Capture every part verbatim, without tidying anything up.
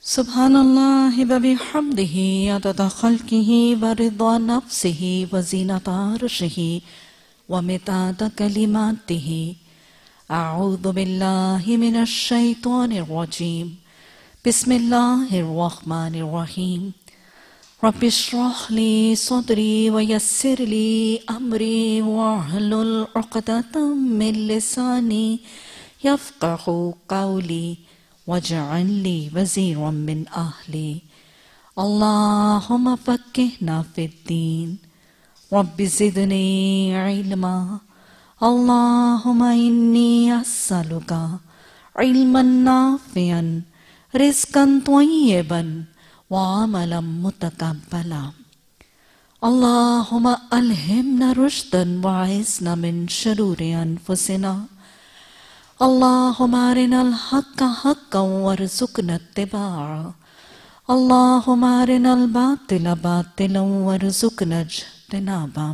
Subhanallah wa bihamdihi adada khalqihi wa ridwa nafsihi wa zinata arshihi wa midada kalimatihi. A'udhu billahi minash shaitanir rajim. Bismillahir rahmanir rahim. Rabbi shrah li sadri wa yassir li amri wahlul 'uqdatam min lisani yafqahu qawli waj'al li waziran min ahli. Allahumma faqqihna fid-din. Rabbi zidni ilma. Allahumma inni as'aluka ilman nafi'an, rizqan tayyiban, wa amalan mutaqabbala. Allahumma alhimna rushdan wa a'izna min shururi anfusina. Allahumma arina al-haqqa haqqan warzuqna ittiba'a. Allahumma arina al-batila batilan warzuqna ijtinaba.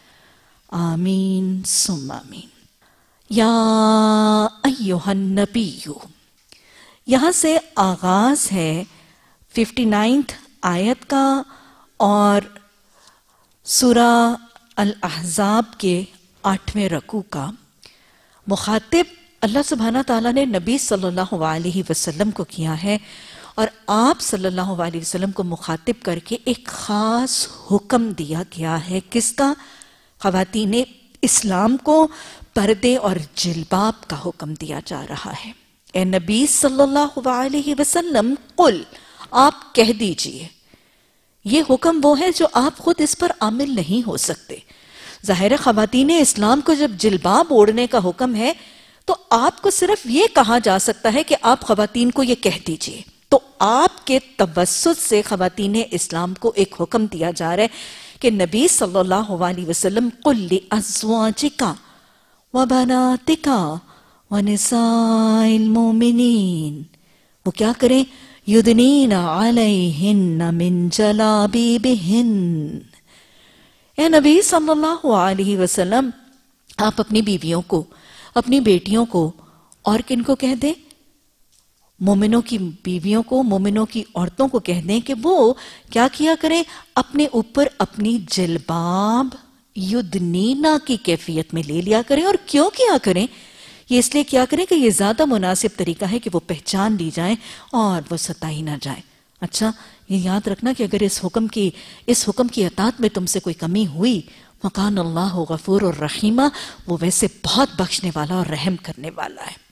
آمین ثم آمین. یا ایہا النبیو، یہاں سے آغاز ہے fifty ninth آیت کا اور سورہ الاحزاب کے آٹھویں رکوع کا. مخاطب اللہ سبحانہ تعالیٰ نے نبی صلی اللہ علیہ وسلم کو کیا ہے، اور آپ صلی اللہ علیہ وسلم کو مخاطب کر کے ایک خاص حکم دیا گیا ہے. کس کا؟ خواتین اسلام کو پردے اور جلباب کا حکم دیا جا رہا ہے. اے نبی صلی اللہ علیہ وسلم، قل، آپ کہہ دیجئے. یہ حکم وہ ہے جو آپ خود اس پر عامل نہیں ہو سکتے. ظاہر خواتین اسلام کو جب جلباب اوڑھنے کا حکم ہے تو آپ کو صرف یہ کہا جا سکتا ہے کہ آپ خواتین کو یہ کہہ دیجئے. تو آپ کے توسط سے خواتین اسلام کو ایک حکم دیا جا رہا ہے کہ نبی صلی اللہ علیہ وسلم قل لأزواجک وبناتک ونساء المؤمنین، وہ کیا کریں؟ یدنین علیہن من جلابیبہن. اے نبی صلی اللہ علیہ وسلم، آپ اپنی بیویوں کو، اپنی بیٹیوں کو اور کن کو کہہ دیں؟ مومنوں کی بیویوں کو، مومنوں کی عورتوں کو کہہ دیں کہ وہ کیا کیا کریں؟ اپنے اوپر اپنی جلباب یدنینا کی کیفیت میں لے لیا کریں. اور کیوں کیا کریں؟ یہ اس لیے کیا کریں کہ یہ زیادہ مناسب طریقہ ہے کہ وہ پہچان لی جائیں اور وہ ستائی نہ جائیں. اچھا، یہ یاد رکھنا کہ اگر اس حکم کی اس حکم کی اطاعت میں تم سے کوئی کمی ہوئی، وَقَانَ اللَّهُ غَفُورٌ رَحِيمًا، وہ ویسے بہت بخشنے والا اور رحم کرنے والا ہے.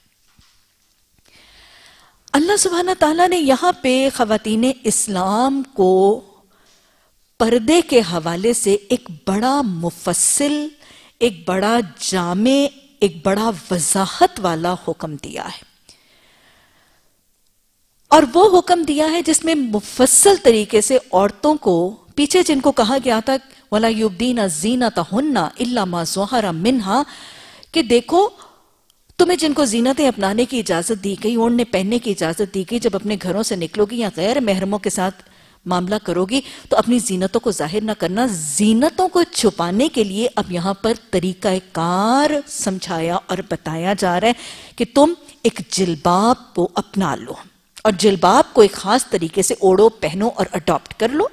اللہ سبحانہ تعالیٰ نے یہاں پہ خواتین اسلام کو پردے کے حوالے سے ایک بڑا مفصل، ایک بڑا جامع، ایک بڑا وضاحت والا حکم دیا ہے. اور وہ حکم دیا ہے جس میں مفصل طریقے سے عورتوں کو، پیچھے جن کو کہا گیا تھا وَلَا يُبْدِينَ زِينَتَهُنَّ إِلَّا مَا ظَهَرَ مِنْهَا، کہ دیکھو تمہیں جن کو زینتیں اپنانے کی اجازت دی گئی، اوڑھنے پہننے کی اجازت دی گئی، جب اپنے گھروں سے نکلو گی یا غیر محرموں کے ساتھ معاملہ کرو گی تو اپنی زینتوں کو ظاہر نہ کرنا. زینتوں کو چھپانے کے لیے اب یہاں پر طریقہ کار سمجھایا اور بتایا جا رہا ہے کہ تم ایک جلباب کو اپنا لو اور جلباب کو ایک خاص طریقے سے اوڑھو، پہنو اور اڈاپٹ کر لو.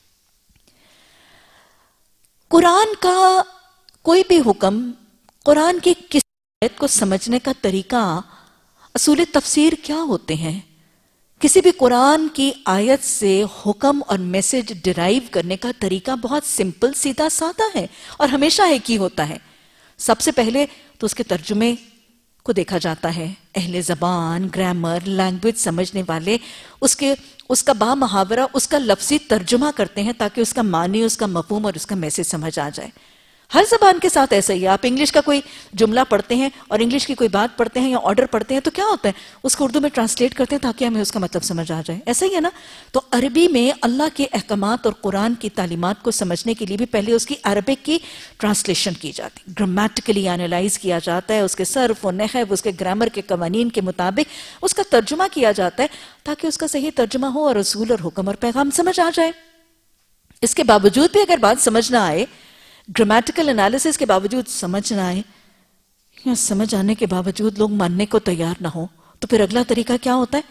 قرآن کا کوئی بھی حکم، قرآن کی کس آیت کو سمجھنے کا طریقہ، اصول تفسیر کیا ہوتے ہیں؟ کسی بھی قرآن کی آیت سے حکم اور میسج ڈرائیو کرنے کا طریقہ بہت سمپل، سیدھا سادہ ہے اور ہمیشہ ایک ہی ہوتا ہے. سب سے پہلے تو اس کے ترجمے کو دیکھا جاتا ہے. اہل زبان، گرامر، لینگویج سمجھنے والے اس کے اس کا با محاورہ، اس کا لفظی ترجمہ کرتے ہیں تاکہ اس کا معنی، اس کا مفہوم اور اس کا میسج سمجھ آ جائے. ہر زبان کے ساتھ ایسا ہی ہے. آپ انگلش کا کوئی جملہ پڑھتے ہیں اور انگلش کی کوئی بات پڑھتے ہیں یا آرڈر پڑھتے ہیں تو کیا ہوتا ہے؟ اس کو اردو میں ٹرانسلیٹ کرتے ہیں تاکہ ہمیں اس کا مطلب سمجھ آ جائے. ایسا ہی ہے نا؟ تو عربی میں اللہ کے احکامات اور قرآن کی تعلیمات کو سمجھنے کے لیے بھی پہلے اس کی عربک کی ٹرانسلیشن کی جاتی ہے، گرامیٹیکلی انالائز کیا جاتا ہے، اس کے صرف و نحو، اس کے گرامر کے قوانین کے مطابق اس کا ترجمہ کیا جاتا ہے تاکہ اس کا صحیح ترجمہ ہو اور رسول اور حکم اور پیغام سمجھ آ جائے. اس کے باوجود بھی اگر بات سمجھ نہ آئے، گرامیٹیکل انالیسس کے باوجود سمجھ نہ آئے یا سمجھ آنے کے باوجود لوگ ماننے کو تیار نہ ہو، تو پھر اگلا طریقہ کیا ہوتا ہے؟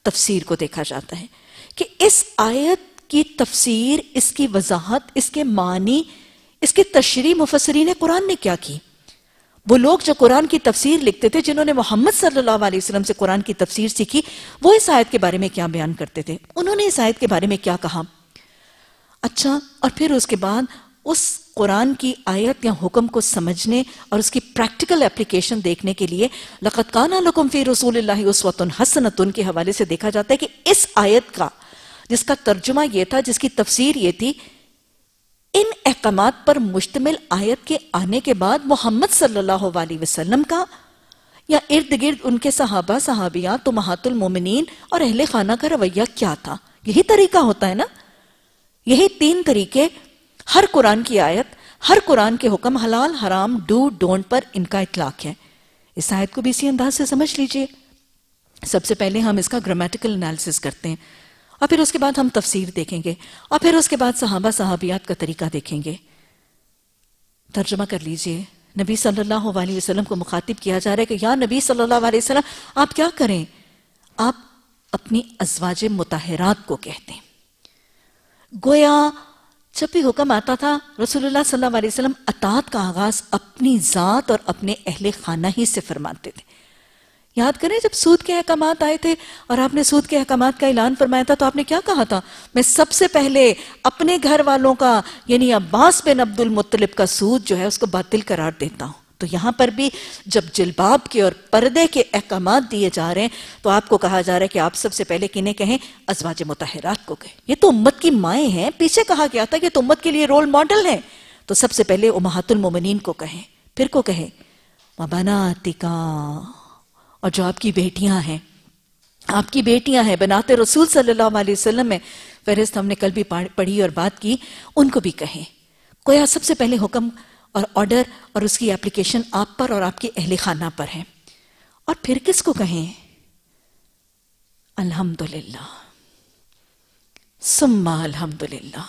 تفسیر کو دیکھا جاتا ہے کہ اس آیت کی تفسیر، اس کی وضاحت، اس کے معنی، اس کی تشریح مفسرین قرآن نے کیا کی. وہ لوگ جو قرآن کی تفسیر لکھتے تھے، جنہوں نے محمد صلی اللہ علیہ وسلم سے قرآن کی تفسیر سیکھی، وہ اس آیت کے بارے میں کیا بیان کرتے تھے، انہوں نے اس آیت کے بارے میں کیا کہا. اچھا، اور پھر اس کے بعد اس قرآن کی آیت یا حکم کو سمجھنے اور اس کی پریکٹیکل اپلیکیشن دیکھنے کے لیے لَقَدْ كَانَ لَكُمْ فِي رَسُولِ اللَّهِ أُسْوَةٌ حَسَنَةٌ کے حوالے سے دیکھا جاتا ہے کہ اس آیت کا جس کا ترجمہ یہ تھا، جس کی تفسیر یہ تھی، ان احکامات پر مشتمل آیت کے آنے کے بعد محمد صلی اللہ علیہ وسلم کا یا ارد گرد ان کے صحابہ صحابیات امہات المومنین اور اہل خانہ کا رویہ کیا تھا. یہی طریقہ ہوتا ہے نا، یہی تین طریقے ہر قرآن کی آیت، ہر قرآن کے حکم، حلال حرام، ڈو ڈونٹ پر ان کا اطلاق ہے. اس آیت کو بھی اسی انداز سے سمجھ لیجئے. سب سے پہلے ہم اس کا گرامیٹیکل انالیسس کرتے ہیں، اور پھر اس کے بعد ہم تفسیر دیکھیں گے، اور پھر اس کے بعد صحابہ صحابیات کا طریقہ دیکھیں گے. ترجمہ کر لیجئے. نبی صلی اللہ علیہ وسلم کو مخاطب کیا جا رہا ہے کہ یا نبی صلی اللہ علیہ وسلم، آپ کیا کریں؟ آپ اپنی ازواج مطہرات کو کہتے ہیں. گویا جب بھی حکم آتا تھا، رسول اللہ صلی اللہ علیہ وسلم اطاعت کا آغاز اپنی ذات اور اپنے اہل خانہ ہی سے فرماتے تھے. یاد کریں جب سود کے احکامات آئے تھے اور آپ نے سود کے احکامات کا اعلان فرمایا تھا، تو آپ نے کیا کہا تھا؟ میں سب سے پہلے اپنے گھر والوں کا یعنی عباس بن عبد المطلب کا سود جو ہے اس کو باطل قرار دیتا ہوں. تو یہاں پر بھی جب جلباب کے اور پردے کے احکامات دیے جا رہے ہیں تو آپ کو کہا جا رہا ہے کہ آپ سب سے پہلے کنہیں کہیں؟ ازواج مطہرات کو کہیں. یہ تو امت کی مائیں ہیں. پیچھے کہا گیا تھا کہ تو امت کے لیے رول ماڈل ہیں، تو سب سے پہلے امہات المومنین کو کہیں. پھر کو کہیں وَبَنَاتِكَ، اور جو آپ کی بیٹیاں ہیں، آپ کی بیٹیاں ہیں بنات رسول صلی اللہ علیہ وسلم میں فہرست ہم نے کل بھی پڑھی اور بات کی، ان کو بھی کہیں. کوئی سب سے پہلے حکم اور آرڈر اور اس کی اپلیکیشن آپ پر اور آپ کے اہل خانہ پر ہے. اور پھر کس کو کہیں؟ الحمدللہ ثم الحمدللہ.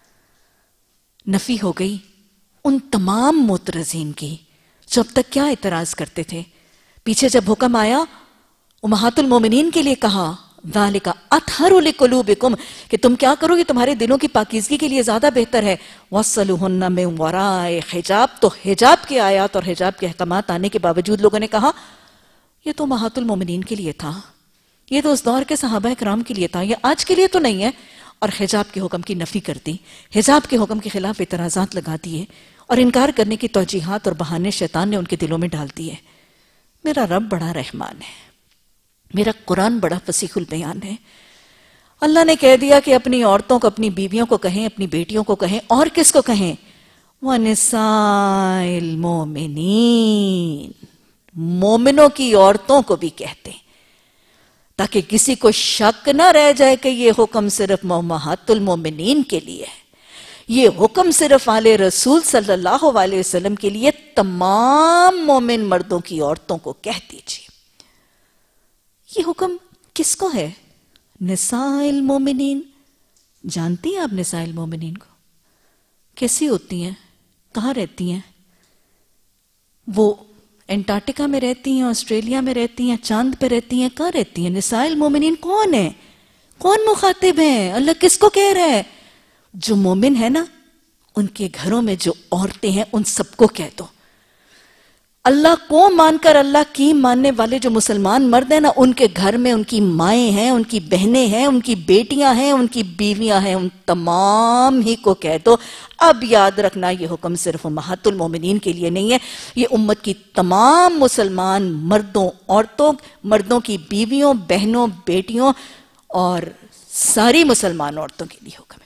نفی ہو گئی ان تمام معترضین کی جو اب تک کیا اعتراض کرتے تھے. پیچھے جب حکم آیا امہات المومنین کے لیے کہا ذالک اطہر لقلوبکم، کہ تم کیا کرو گے تمہارے دلوں کی پاکیزگی کے لیے زیادہ بہتر ہے. وصلوہن من وراء حجاب، تو حجاب کے آیات اور حجاب کے احکامات آنے کے باوجود لوگوں نے کہا یہ تو امہات المومنین کے لیے تھا، یہ تو اس دور کے صحابہ کرام کے لیے تھا، یہ آج کے لیے تو نہیں ہے. اور حجاب کے حکم کی نفی کر دی، حجاب کے حکم کے خلاف اعتراضات لگا دیے اور انکار کرنے کی توجیحات اور بہانے شیطان نے ان کے دلوں میں ڈال دیے. میرا رب بڑا رحمان ہے، میرا قرآن بڑا فصیح البیان ہے. اللہ نے کہہ دیا کہ اپنی عورتوں کو، اپنی بیویوں کو کہیں، اپنی بیٹیوں کو کہیں، اور کس کو کہیں؟ وَنِسَاءِ الْمُؤْمِنِينَ، مومنوں کی عورتوں کو بھی کہتے ہیں، تاکہ کسی کو شک نہ رہ جائے کہ یہ حکم صرف امہات المومنین کے لیے ہے، یہ حکم صرف آل رسول صلی اللہ علیہ وسلم کے لیے. تمام مومن مردوں کی عورتوں کو کہہ دیجیے. یہ حکم کس کو ہے؟ نساء المومنین. جانتی ہیں آپ نساء المومنین کو؟ کیسی ہوتی ہیں؟ کہاں رہتی ہیں؟ وہ انٹارکٹیکا میں رہتی ہیں، آسٹریلیا میں رہتی ہیں، چاند پہ رہتی ہیں، کہاں رہتی ہیں؟ نساء المومنین کون ہیں؟ کون مخاطب ہیں؟ اللہ کس کو کہہ رہا ہے؟ جو مومن ہے نا، ان کے گھروں میں جو عورتیں ہیں ان سب کو کہہ دو. اللہ کو مان کر اللہ کی ماننے والے جو مسلمان مرد ہیں نا، ان کے گھر میں ان کی مائیں ہیں، ان کی بہنیں ہیں، ان کی بیٹیاں ہیں، ان کی بیویاں ہیں، ان تمام ہی کو کہہ دو. اب یاد رکھنا یہ حکم صرف امہات المومنین کے لیے نہیں ہے، یہ امت کی تمام مسلمان مردوں، عورتوں، مردوں کی بیویوں، بہنوں، بیٹیوں اور ساری مسلمان عورتوں کے لیے حکم ہے.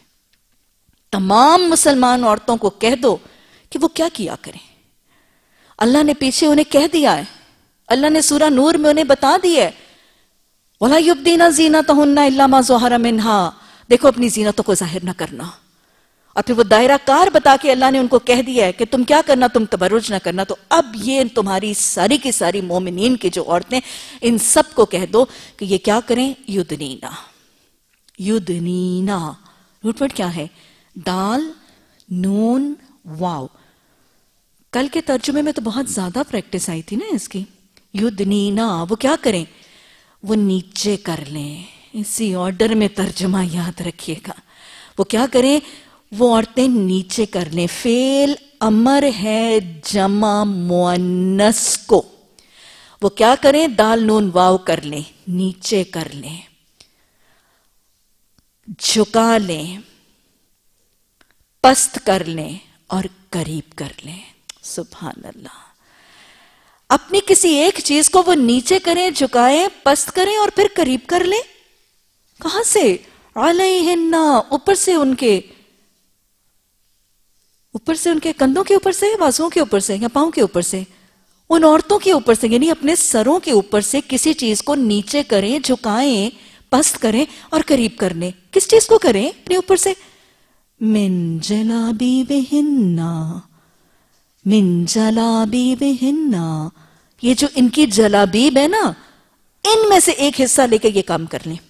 تمام مسلمان عورتوں کو کہہ دو کہ وہ کیا کیا کریں. اللہ نے پیچھے انہیں کہہ دیا ہے، اللہ نے سورہ نور میں انہیں بتا دیا ہے وَلَا يُبْدِينَ زِينَتَهُنَّ إِلَّا مَا ظَهَرَ مِنْهَا، دیکھو اپنی زینتوں کو ظاہر نہ کرنا. اور پھر وہ دائرہ کار بتا کے اللہ نے ان کو کہہ دیا ہے کہ تم کیا کرنا، تم تبرج نہ کرنا. تو اب یہ تمہاری ساری کی ساری مومنین کی جو عورتیں، ان سب کو کہہ دو کہ یہ کیا کریں؟ یدنینا. یدنینا روٹ ورڈ کیا ہے؟ دال، نون، واو. کل کے ترجمے میں تو بہت زیادہ پریکٹس آئی تھی نا اس کی. یدنینا، وہ کیا کریں؟ وہ نیچے کر لیں، اسی آرڈر میں ترجمہ یاد رکھیے گا. وہ کیا کریں؟ وہ عورتیں نیچے کر لیں. فعل امر ہے جمع مؤنث کو. وہ کیا کریں؟ دال نون واو کر لیں، نیچے کر لیں، جھکا لیں، پست کر لیں اور قریب کر لیں. سبحان اللہ. اپنی کسی ایک چیز کو وہ نیچے کریں، جھکائیں، پست کریں اور پھر قریب کر لیں. کہاں سے؟ علیہن، اوپر سے، ان کے اوپر سے، ان کے کندھوں کے اوپر سے، بازوؤں کے اوپر سے یا پاؤں کے اوپر سے، ان عورتوں کے اوپر سے، یعنی اپنے سروں کے اوپر سے کسی چیز کو نیچے کریں، جھکائیں، پست کریں اور قریب کر لیں. کس چیز کو کریں؟ اپنے اوپر سے. من جلابیبہن، من جلابیبہن، یہ جو ان کی جلابیب ہے نا، ان میں سے ایک حصہ لے کے یہ کام کر لیں.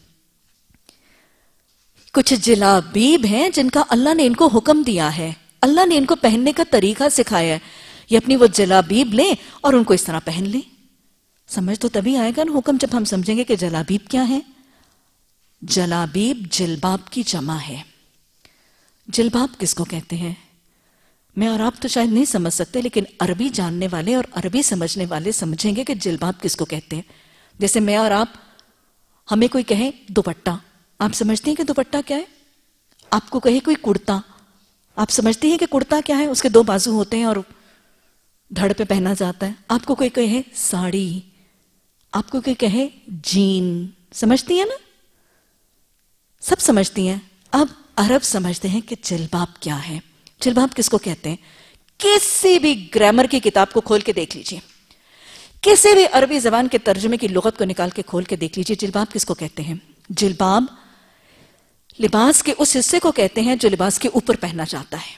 کچھ جلابیب ہیں جن کا اللہ نے ان کو حکم دیا ہے، اللہ نے ان کو پہننے کا طریقہ سکھایا ہے. یہ اپنی وہ جلابیب لیں اور ان کو اس طرح پہن لیں. سمجھ تو تبھی آئے گا نا حکم جب ہم سمجھیں گے کہ جلابیب کیا ہے. جلابیب جلباب کی جمع ہے. جلباب کس کو کہتے ہیں؟ میں اور آپ تو شاید نہیں سمجھ سکتے، لیکن عربی جاننے والے اور عربی سمجھنے والے سمجھیں گے کہ جلباب کس کو کہتے ہیں. جیسے میں اور آپ، ہمیں کوئی کہے دوپٹہ، آپ سمجھتے ہیں کہ دوپٹہ کیا ہے؟ آپ کو کہے کوئی کرتا، آپ سمجھتے ہیں کہ کرتا کیا ہے؟ اس کے دو بازو ہوتے ہیں اور دھڑ پہ پہنا جاتا ہے. آپ کو کوئی کہے ساڑی، آپ کو کوئی کہے جین، سمجھتی ہیں نا؟ سب سمجھتی ہیں. اب عرب سمجھتے ہیں کہ جلباب کیا ہے. جلباب کس کو کہتے ہیں؟ کسی بھی گرامر کی کتاب کو کھول کے دیکھ لیجئے، کسی بھی عربی زبان کے ترجمے کی لغت کو نکال کے کھول کے دیکھ لیجئے، جلباب کس کو کہتے ہیں؟ جلباب لباس کے اس حصے کو کہتے ہیں جو لباس کے اوپر پہنا جاتا ہے.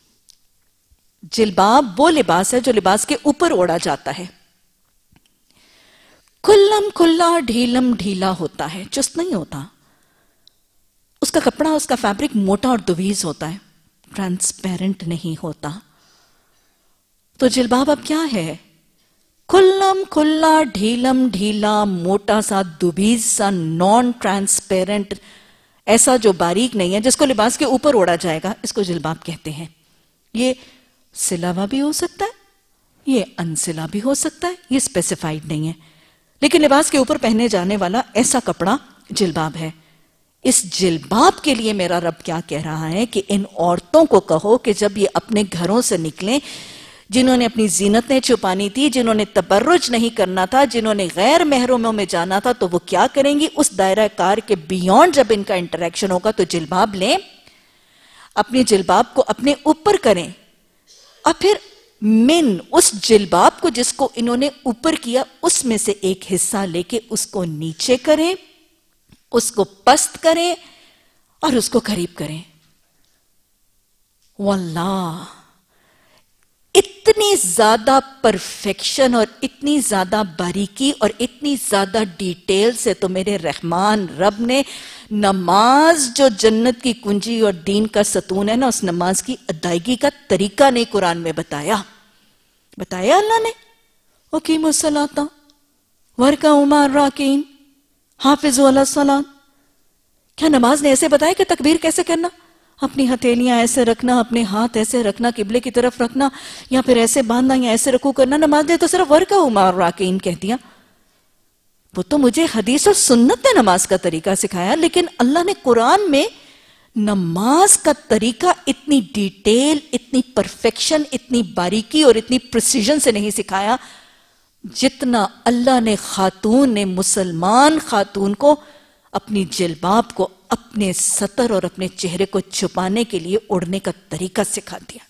جلباب وہ لباس ہے جو لباس کے اوپر اوڑا جاتا ہے. کھلم کھلا، ڈھیلم ڈھیلا ہوتا ہے، چست نہیں ہوتا. اس کا کپڑا، اس کا فیبرک موٹا اور دویز ہوتا ہے، ٹرانسپیرنٹ نہیں ہوتا. تو جلباب اب کیا ہے؟ کھلم کھلا، ڈھیلم ڈھیلا، موٹا سا، دوبیز سا، نان ٹرانسپیرنٹ، ایسا جو باریک نہیں ہے، جس کو لباس کے اوپر اوڑا جائے گا، اس کو جلباب کہتے ہیں. یہ سلا ہوا بھی ہو سکتا ہے، یہ انسلا بھی ہو سکتا ہے، یہ اسپیسیفائیڈ نہیں ہے، لیکن لباس کے اوپر پہنے جانے والا ایسا کپڑا جلباب ہے. اس جلباب کے لیے میرا رب کیا کہہ رہا ہے کہ ان عورتوں کو کہو کہ جب یہ اپنے گھروں سے نکلیں، جنہوں نے اپنی زینتیں چھپانی تھی، جنہوں نے تبرج نہیں کرنا تھا، جنہوں نے غیر محرموں میں جانا تھا، تو وہ کیا کریں گی؟ اس دائرہ کار کے بیونڈ جب ان کا انٹریکشن ہوگا تو جلباب لیں، اپنی جلباب کو اپنے اوپر کریں، اور پھر من، اس جلباب کو جس کو انہوں نے اوپر کیا، اس میں سے ایک حصہ لے کے اس کو نیچے کریں، اس کو پست کریں اور اس کو قریب کریں. واللہ اتنی زیادہ پرفیکشن اور اتنی زیادہ باریکی اور اتنی زیادہ ڈیٹیل سے تو میرے رحمان رب نے نماز جو جنت کی کنجی اور دین کا ستون ہے نا، اس نماز کی ادائیگی کا طریقہ نہیں قرآن میں بتایا. بتایا اللہ نے، وَقِیمُوا الصَّلَاةَ وَارْكَعُوا مَعَ الرَّاكِعِينَ حافظوا علی الصلاۃ. کیا نماز نے ایسے بتایا کہ تکبیر کیسے کرنا؟ اپنی ہتھیلیاں ایسے رکھنا، اپنے ہاتھ ایسے رکھنا، قبلے کی طرف رکھنا، یا پھر ایسے باندھنا یا ایسے رکوع کرنا. نماز نے تو صرف وَارْكَعُوا مَعَ الرَّاكِعِينَ کہہ دیا. وہ تو مجھے حدیث اور سنت نے نماز کا طریقہ سکھایا، لیکن اللہ نے قرآن میں نماز کا طریقہ اتنی ڈیٹیل، اتنی پرفیکشن، اتنی باریکی اور اتنی پریسیجن سے نہیں سکھایا جتنا اللہ نے خاتون نے، مسلمان خاتون کو اپنی جلباب کو اپنے سطر اور اپنے چہرے کو چھپانے کے لیے اڑنے کا طریقہ سکھا دیا.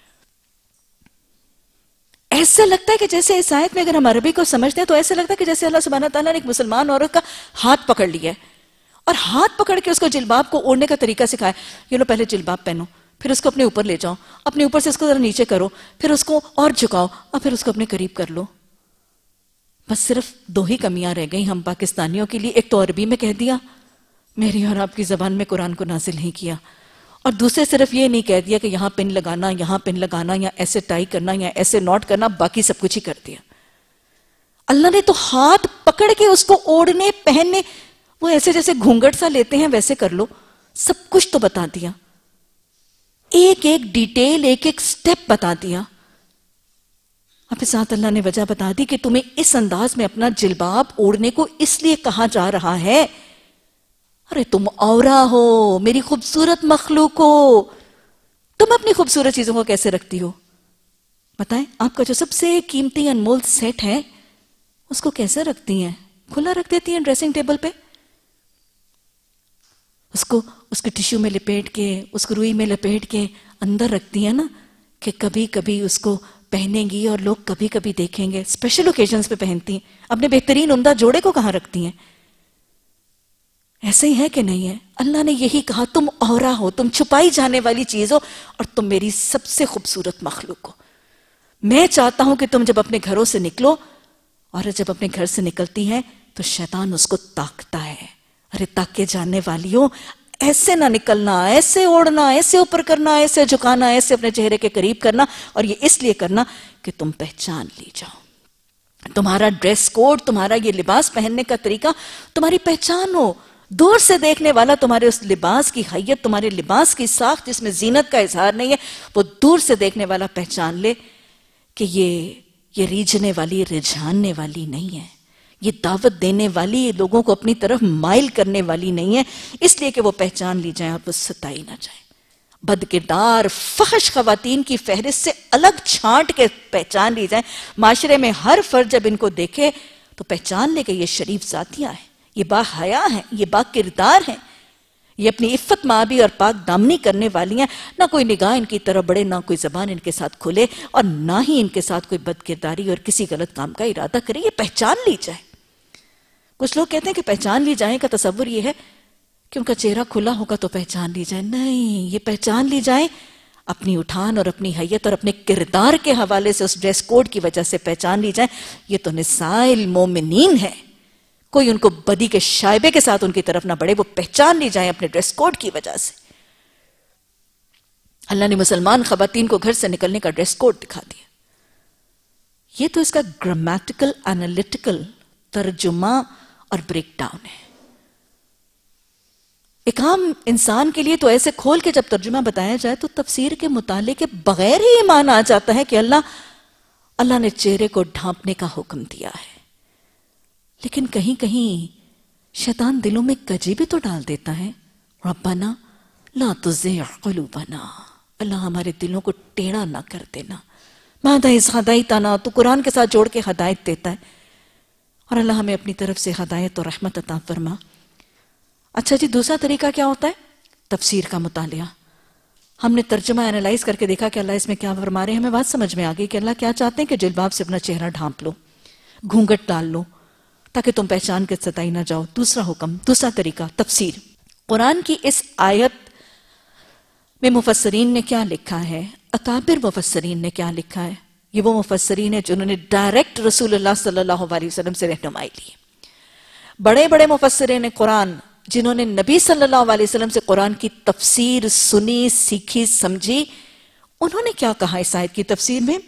ایسے لگتا ہے کہ جیسے اس آیت میں اگر ہم عربی کو سمجھتے ہیں تو ایسے لگتا ہے کہ جیسے اللہ سبحانہ تعالیٰ نے ایک مسلمان عورت کا ہاتھ پکڑ لیا ہے اور ہاتھ پکڑ کے اس کو جلباب کو اوڑھنے کا طریقہ سکھایا. یہ لو پہلے جلباب پہنو، پھر اس کو اپنے اوپر لے جاؤ، اپنے اوپر سے اس کو ذرا نیچے کرو، پھر اس کو اور جھکاؤ اور پھر اس کو اپنے قریب کر لو. بس صرف دو ہی کمیاں رہ گئی ہم پاکستانیوں کے لیے. ایک تو عربی میں کہہ دیا، میری اور آپ کی زبان میں قرآن کو نازل نہیں کیا، اور دوسرے صرف یہ نہیں کہہ دیا کہ یہاں پن لگانا، یہاں پن لگانا، یا ایسے ٹائی کرنا، یا ایسے نوٹ کرنا، باقی سب کچھ ہی کر دیا. اللہ نے تو ہاتھ پکڑ کے اس کو اوڑھنے، پہننے، وہ ایسے جیسے گھونگٹ سا لیتے ہیں ویسے کر لو، سب کچھ تو بتا دیا، ایک ایک ڈیٹیل، ایک ایک سٹیپ بتا دیا۔ اب ساتھ اللہ نے وجہ بتا دی کہ تمہیں اس انداز میں اپنا جلباب اوڑھنے کو اس لیے کہا جا رہا ہے، ارے تم عورا ہو، میری خوبصورت مخلوق ہو، تم اپنی خوبصورت چیزوں کو کیسے رکھتی ہو؟ بتائیں، آپ کا جو سب سے قیمتی انمول سیٹ ہے اس کو کیسے رکھتی ہیں؟ کھلا رکھ دیتی ہیں ڈریسنگ ٹیبل پہ؟ اس کو اس کے ٹیشو میں لپیٹ کے، اس کو روئی میں لپیٹ کے اندر رکھتی ہیں نا، کہ کبھی کبھی اس کو پہنیں گی اور لوگ کبھی کبھی دیکھیں گے، اسپیشل اوکیزنز پہ پہنتی ہیں۔ اپنے بہترین عمدہ جوڑے کو کہاں رکھتی ہیں؟ ایسے ہی ہے کہ نہیں ہے؟ اللہ نے یہی کہا، تم عورا ہو، تم چھپائی جانے والی چیز ہو، اور تم میری سب سے خوبصورت مخلوق ہو۔ میں چاہتا ہوں کہ تم جب اپنے گھروں سے نکلو، اور جب اپنے گھر سے نکلتی ہیں تو شیطان اس کو تاکتا ہے، ارے تاکے جانے والی ہو، ایسے نہ نکلنا، ایسے اوڑھنا، ایسے اوپر کرنا، ایسے جھکانا، ایسے اپنے چہرے کے قریب کرنا، اور یہ اس لیے کرنا کہ تم پہچان لی جاؤ، تمہارا ڈریس کوڈ، تمہارا یہ لباس پہننے کا طریقہ تمہاری پہچان ہو، دور سے دیکھنے والا تمہارے اس لباس کی حیت، تمہارے لباس کی ساخت جس میں زینت کا اظہار نہیں ہے، وہ دور سے دیکھنے والا پہچان لے کہ یہ یہ ریجھنے والی، رجھانے والی نہیں ہے، یہ دعوت دینے والی، لوگوں کو اپنی طرف مائل کرنے والی نہیں ہے، اس لیے کہ وہ پہچان لی جائیں اور وہ ستائی نہ جائیں۔ بد کردار، فحش خواتین کی فہرست سے الگ چھانٹ کے پہچان لی جائیں، معاشرے میں ہر فرد جب ان کو دیکھے تو پہچان لے کہ یہ شریف ذاتیاں ہیں، یہ با حیا ہیں، یہ با کردار ہیں، یہ اپنی عفت مآبی اور پاک دامنی کرنے والی ہیں، نہ کوئی نگاہ ان کی طرف بڑھے، نہ کوئی زبان ان کے ساتھ کھلے، اور نہ ہی ان کے ساتھ کوئی بد کرداری اور کسی غلط کام کا ارادہ کرے، یہ پہچان لی جائے۔ کچھ لوگ کہتے ہیں کہ پہچان لی جائیں کا تصور یہ ہے کہ ان کا چہرہ کھلا ہوگا تو پہچان لی جائے، نہیں، یہ پہچان لی جائے اپنی اٹھان اور اپنی حیت اور اپنے کردار کے حوالے سے، اس ڈریس کوڈ کی وجہ سے پہچان لی جائے، یہ تو نساء المومنین ہے، کوئی ان کو بدی کے شائبے کے ساتھ ان کی طرف نہ بڑھے، وہ پہچان لی جائیں اپنے ڈریس کوڈ کی وجہ سے۔ اللہ نے مسلمان خواتین کو گھر سے نکلنے کا ڈریس کوڈ دکھا دیا۔ یہ تو اس کا گرامیٹیکل انالیٹیکل ترجمہ اور بریک ڈاؤن ہے۔ ایک عام انسان کے لیے تو ایسے کھول کے جب ترجمہ بتایا جائے تو تفسیر کے مطالعے کے بغیر ہی ایمان آ جاتا ہے کہ اللہ اللہ نے چہرے کو ڈھانپنے کا حکم دیا ہے، لیکن کہیں کہیں شیطان دلوں میں کجی بھی تو ڈال دیتا ہے۔ ربنا لا تزغ قلوبنا، اللہ ہمارے دلوں کو ٹیڑھا نہ کر دینا، بعد اذ ہدیتنا، تو قرآن کے ساتھ جوڑ کے ہدایت دیتا ہے، اور اللہ ہمیں اپنی طرف سے ہدایت اور رحمت عطا فرما۔ اچھا جی، دوسرا طریقہ کیا ہوتا ہے؟ تفسیر کا مطالعہ۔ ہم نے ترجمہ انالائز کر کے دیکھا کہ اللہ اس میں کیا فرما رہے ہیں، ہمیں بات سمجھ میں آ گئی کہ اللہ کیا چاہتے ہیں کہ جلباب سے اپنا چہرہ ڈھانپ لو، گھونگٹ ڈال لو، تاکہ تم پہچان کے ستائی نہ جاؤ۔ دوسرا حکم، دوسرا طریقہ، تفسیر۔ قرآن کی اس آیت میں مفسرین نے کیا لکھا ہے، اکابر مفسرین نے کیا لکھا ہے؟ یہ وہ مفسرین ہیں جنہوں نے ڈائریکٹ رسول اللہ صلی اللہ علیہ وسلم سے رہنمائی لی۔ بڑے بڑے مفسرین قرآن جنہوں نے نبی صلی اللہ علیہ وسلم سے قرآن کی تفسیر سنی، سیکھی، سمجھی، انہوں نے کیا کہا اس آیت کی تفسیر میں؟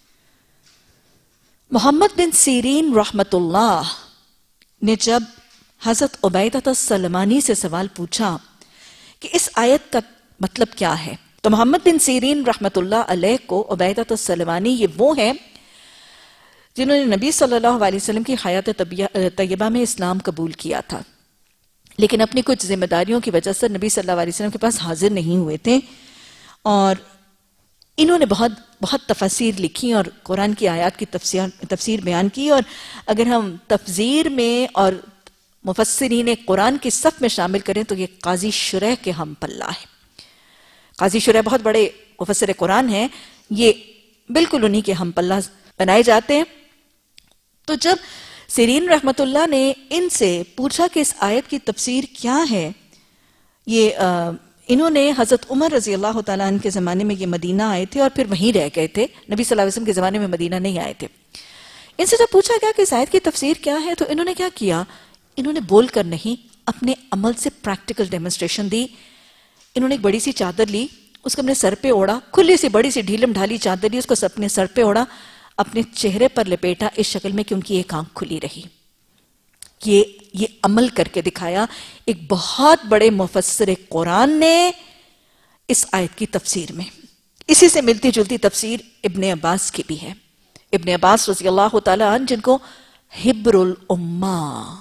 محمد بن سیرین رحمت اللہ نے جب حضرت عبیدہ السلمانی سے سوال پوچھا کہ اس آیت کا مطلب کیا ہے، تو محمد بن سیرین رحمت اللہ علیہ کو عبیدہ السلمانی یہ وہ ہیں جنہوں نے نبی صلی اللہ علیہ وسلم کی حیات طیبہ میں اسلام قبول کیا تھا، لیکن اپنی کچھ ذمہ داریوں کی وجہ سے نبی صلی اللہ علیہ وسلم کے پاس حاضر نہیں ہوئے تھے، اور انہوں نے بہت بہت تفاسیر لکھی اور قرآن کی آیات کی تفسیر تفسیر بیان کی، اور اگر ہم تفسیر میں اور مفسرین قرآن کی صف میں شامل کریں تو یہ قاضی شریح کے ہم پلہ ہے۔ قاضی شریح بہت بڑے مفسر قرآن ہیں، یہ بالکل انہی کے ہم پلہ بنائے جاتے ہیں۔ تو جب سیرین رحمت اللہ نے ان سے پوچھا کہ اس آیت کی تفسیر کیا ہے، یہ انہوں نے حضرت عمر رضی اللہ تعالیٰ عنہ کے زمانے میں یہ مدینہ آئے تھے اور پھر وہیں رہ گئے تھے، نبی صلی اللہ علیہ وسلم کے زمانے میں مدینہ نہیں آئے تھے۔ ان سے جب پوچھا گیا کہ اس آیت کی تفسیر کیا ہے تو انہوں نے کیا کیا، انہوں نے بول کر نہیں، اپنے عمل سے پریکٹیکل ڈیمونسٹریشن دی۔ انہوں نے ایک بڑی سی چادر لی، اس کو اپنے سر پہ اوڑا، کھلی سی بڑی سی ڈھیلم ڈھالی چادر لی، اس کو اپنے سر پہ اوڑا، اپنے چہرے پر لپیٹا اس شکل میں کہ ان کی ایک آنکھ کھلی رہی۔ یہ یہ عمل کر کے دکھایا. ایک بہت بڑے مفسر قرآن نے اس آیت کی تفسیر میں اسی سے ملتی جلتی تفسیر ابن عباس کی بھی ہے. ابن عباس رضی اللہ تعالیٰ عنہ جن کو حبر الامہ،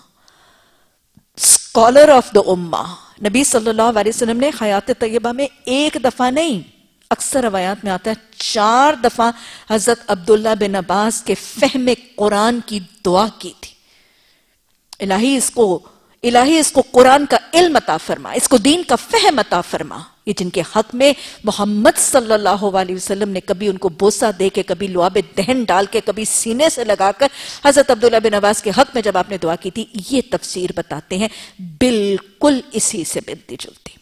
اسکالر آف دا امہ، نبی صلی اللہ علیہ وسلم نے حیات طیبہ میں ایک دفعہ نہیں، اکثر روایات میں آتا ہے چار دفعہ حضرت عبداللہ بن عباس کے فہم قرآن کی دعا کی تھی. الہی اس کو الہی اس کو قرآن کا علم عطا فرما، اس کو دین کا فہم عطا فرما. یہ جن کے حق میں محمد صلی اللہ علیہ وسلم نے کبھی ان کو بوسہ دے کے، کبھی لعاب دہن ڈال کے، کبھی سینے سے لگا کر حضرت عبداللہ بن عباس کے حق میں جب آپ نے دعا کی تھی، یہ تفسیر بتاتے ہیں بالکل اسی سے ملتی جلتی.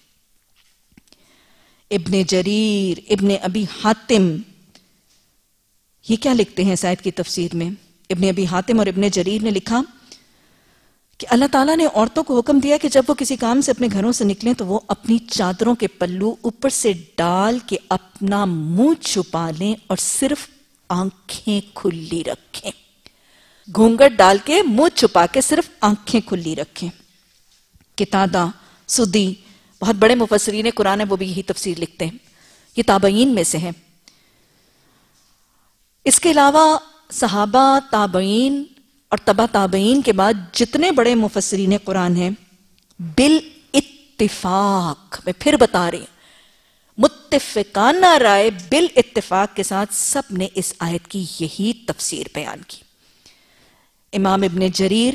ابن جریر، ابن ابی حاتم، یہ کیا لکھتے ہیں اس آیت کی تفسیر میں؟ ابن ابی حاتم اور ابن جریر نے لکھا کہ اللہ تعالیٰ نے عورتوں کو حکم دیا کہ جب وہ کسی کام سے اپنے گھروں سے نکلیں تو وہ اپنی چادروں کے پلو اوپر سے ڈال کے اپنا منہ چھپا لیں اور صرف آنکھیں کھلی رکھیں. گھونگھٹ ڈال کے منہ چھپا کے صرف آنکھیں کھلی رکھیں. قتادہ، سدی، بہت بڑے مفسرین قرآن ہیں، وہ بھی یہی تفسیر لکھتے ہیں. یہ تابعین میں سے ہیں. اس کے علاوہ صحابہ، تابعین اور تبع تابعین کے بعد جتنے بڑے مفسرین قرآن ہیں، بالاتفاق، میں پھر بتا رہی ہوں، متفقانہ رائے بالاتفاق کے ساتھ سب نے اس آیت کی یہی تفسیر بیان کی. امام ابن جریر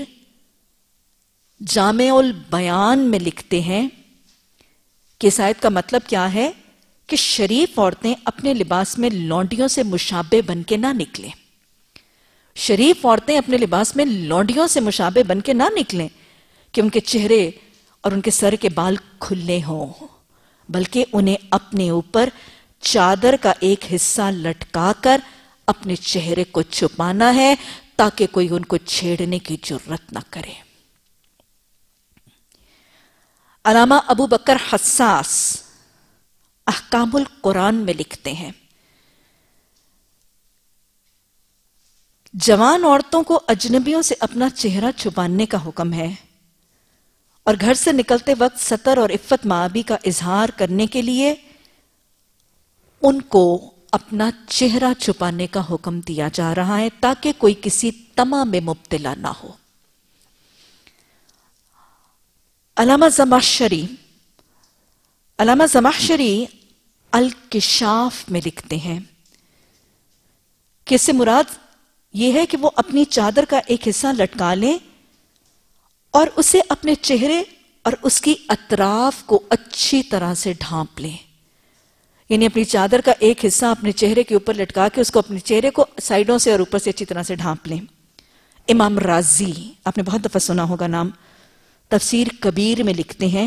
جامع البیان میں لکھتے ہیں کہ اس آیت کا مطلب کیا ہے کہ شریف عورتیں اپنے لباس میں لونڈیوں سے مشابہ بن کے نہ نکلیں. شریف عورتیں اپنے لباس میں لونڈیوں سے مشابہ بن کے نہ نکلیں کہ ان کے چہرے اور ان کے سر کے بال کھلے ہوں، بلکہ انہیں اپنے اوپر چادر کا ایک حصہ لٹکا کر اپنے چہرے کو چھپانا ہے تاکہ کوئی ان کو چھیڑنے کی جرت نہ کرے. علامہ ابو بکر حساس احکام القرآن میں لکھتے ہیں جوان عورتوں کو اجنبیوں سے اپنا چہرہ چھپانے کا حکم ہے اور گھر سے نکلتے وقت ستر اور عفت مآبی کا اظہار کرنے کے لیے ان کو اپنا چہرہ چھپانے کا حکم دیا جا رہا ہے تاکہ کوئی کسی طمع میں مبتلا نہ ہو. علامہ زمخشری علامہ زمخشری الکشاف میں لکھتے ہیں کہ اس سے مراد یہ ہے کہ وہ اپنی چادر کا ایک حصہ لٹکا لیں اور اسے اپنے چہرے اور اس کی اطراف کو اچھی طرح سے ڈھانپ لیں. یعنی اپنی چادر کا ایک حصہ اپنے چہرے کے اوپر لٹکا کے اس کو اپنے چہرے کو سائیڈوں سے اور اوپر سے اچھی طرح سے ڈھانپ لیں. امام رازی، آپ نے بہت دفعہ سنا ہوگا نام، تفسیر کبیر میں لکھتے ہیں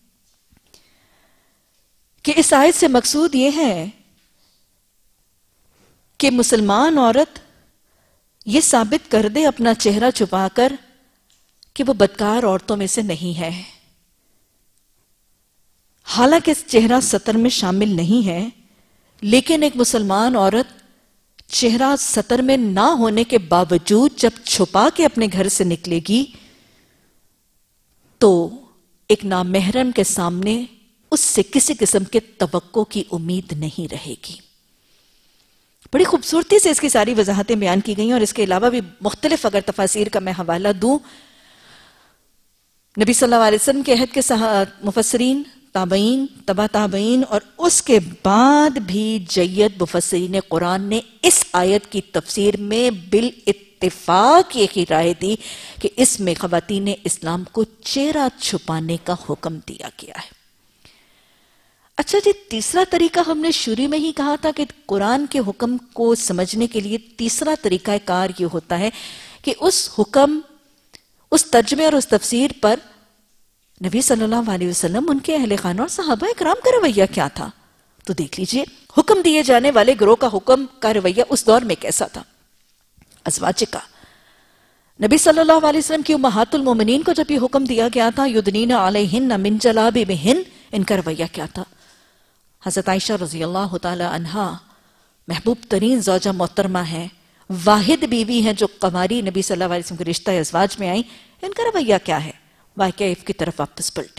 کہ اس آیت سے مقصود یہ ہے کہ مسلمان عورت یہ ثابت کر دے اپنا چہرہ چھپا کر کہ وہ بدکار عورتوں میں سے نہیں ہے. حالانکہ چہرہ ستر میں شامل نہیں ہے، لیکن ایک مسلمان عورت چہرہ ستر میں نہ ہونے کے باوجود جب چھپا کے اپنے گھر سے نکلے گی تو ایک نامحرم کے سامنے اس سے کسی قسم کے توقع کی امید نہیں رہے گی. بڑی خوبصورتی سے اس کی ساری وضاحتیں بیان کی گئی ہیں، اور اس کے علاوہ بھی مختلف اگر تفاسیر کا میں حوالہ دوں، نبی صلی اللہ علیہ وسلم کے عہد کے مفسرین، تابعین، تبع تابعین اور اس کے بعد بھی جید مفسرین قرآن نے اس آیت کی تفسیر میں بالاتفاق یہ رائے دی کہ اس میں خواتین اسلام کو چہرہ چھپانے کا حکم دیا گیا ہے. اچھا جی، تیسرا طریقہ ہم نے شروع میں ہی کہا تھا کہ قرآن کے حکم کو سمجھنے کے لیے تیسرا طریقہ کار یہ ہوتا ہے کہ اس حکم، اس ترجمے اور اس تفسیر پر نبی صلی اللہ علیہ وسلم، ان کے اہل خانہ اور صحابہ اکرام کا رویہ کیا تھا. تو دیکھ لیجئے حکم دیے جانے والے گروہ کا حکم کا رویہ اس دور میں کیسا تھا. ازواج کا نبی صلی اللہ علیہ وسلم کی امہات المومنین کو جب یہ حکم دیا گیا تھا یدنین علیہن من جلابیبہن، ان کا رویہ کیا تھا. حضرت عائشہ رضی اللہ تعالی عنہا محبوب ترین زوجہ محترمہ ہیں، واحد بیوی ہیں جو قماری نبی صلی اللہ علیہ وسلم کے رشتہ ازواج میں آئیں. ان کا رویہ کیا ہے؟ واقعہ کی طرف واپس پلٹے.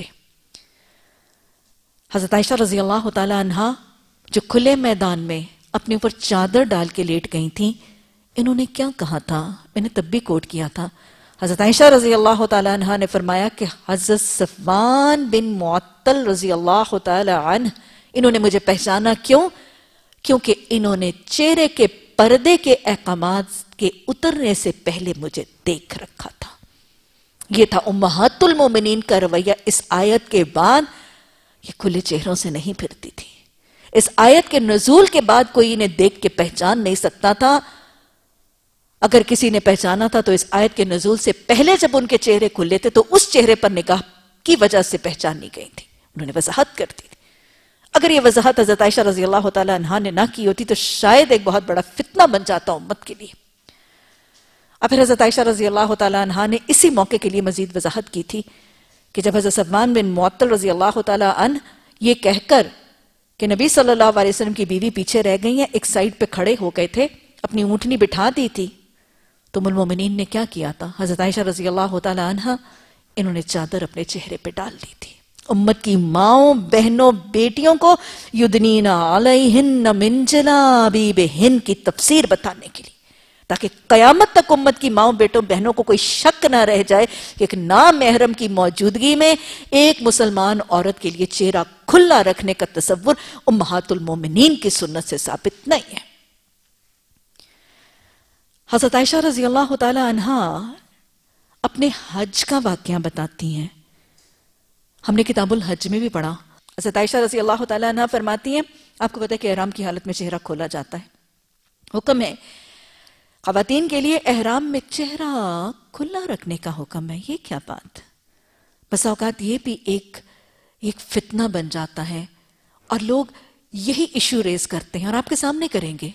حضرت عائشہ رضی اللہ تعالی عنہا جو کھلے میدان میں اپنے اوپر چادر ڈال کے لیٹ گئی تھیں، انہوں نے کیا کہا تھا؟ میں نے تب بھی کوٹ کیا تھا. حضرت عائشہ رضی اللہ تعالی عنہ نے فرمایا کہ حضرت صفوان بن معطل رضی اللہ تعالی عنہ انہوں نے مجھے پہچانا. کیوں؟ کیونکہ انہوں نے چہرے کے پردے کے احکامات کے اترنے سے پہلے مجھے دیکھ رکھا تھا. یہ تھا امہات المومنین کا رویہ. اس آیت کے بعد یہ کھلے چہروں سے نہیں پھرتی تھی. اس آیت کے نزول کے بعد کوئی انہیں دیکھ کے پہچان نہیں سکتا تھا. اگر کسی نے پہچانا تھا تو اس آیت کے نزول سے پہلے جب ان کے چہرے کھلے تھے تو اس چہرے پر نگاہ کی وجہ سے پہچانی گئی تھی. انہوں نے وضاحت کر دی تھی. اگر یہ وضاحت حضرت عائشہ رضی اللہ تعالی عنہا نے نہ کی ہوتی تو شاید ایک بہت بڑا فتنہ بن جاتا امت کے لیے. اب پھر حضرت عائشہ رضی اللہ تعالی عنہا نے اسی موقع کے لیے مزید وضاحت کی تھی کہ جب حضرت صفوان بن معطل رضی اللہ تعالی عنہ یہ کہہ کر کہ نبی صلی اللہ علیہ وسلم کی بیوی پیچھے رہ گئی ہیں، ایک سائڈ پہ کھڑے ہو گئے تھے، اپنی اونٹنی بٹھا دی تھی، تو ام المومنین نے کیا کیا تھا؟ حضرت عائشہ رضی اللہ تعالی عنہ انہوں نے چادر اپنے چہرے پہ ڈال دی تھی. امت کی ماؤں، بہنوں، بیٹیوں کو یدنین علیہن من جلابیبہن کی تفسیر بتانے کے لیے، تاکہ قیامت تک امت کی ماؤں، بیٹوں، بہنوں کو کوئی شک نہ رہ جائے کہ ایک نامحرم کی موجودگی میں ایک مسلمان عورت کے لیے چہرہ کھلا رکھنے کا تصور امہات المومنین کی سنت سے ثابت نہیں ہے. حضرت عائشہ رضی اللہ تعالی عنہا اپنے حج کا واقعہ بتاتی ہیں. ہم نے کتاب الحج میں بھی پڑھا. حضرت عائشہ رضی اللہ تعالی عنہا فرماتی ہیں، آپ کو پتہ ہے کہ احرام کی حالت میں چہرہ کھولا جاتا ہے. حکم ہے خواتین کے لیے احرام میں چہرہ کھلا رکھنے کا حکم ہے. یہ کیا بات؟ بس اوقات یہ بھی ایک ایک فتنہ بن جاتا ہے اور لوگ یہی ایشو ریز کرتے ہیں اور آپ کے سامنے کریں گے.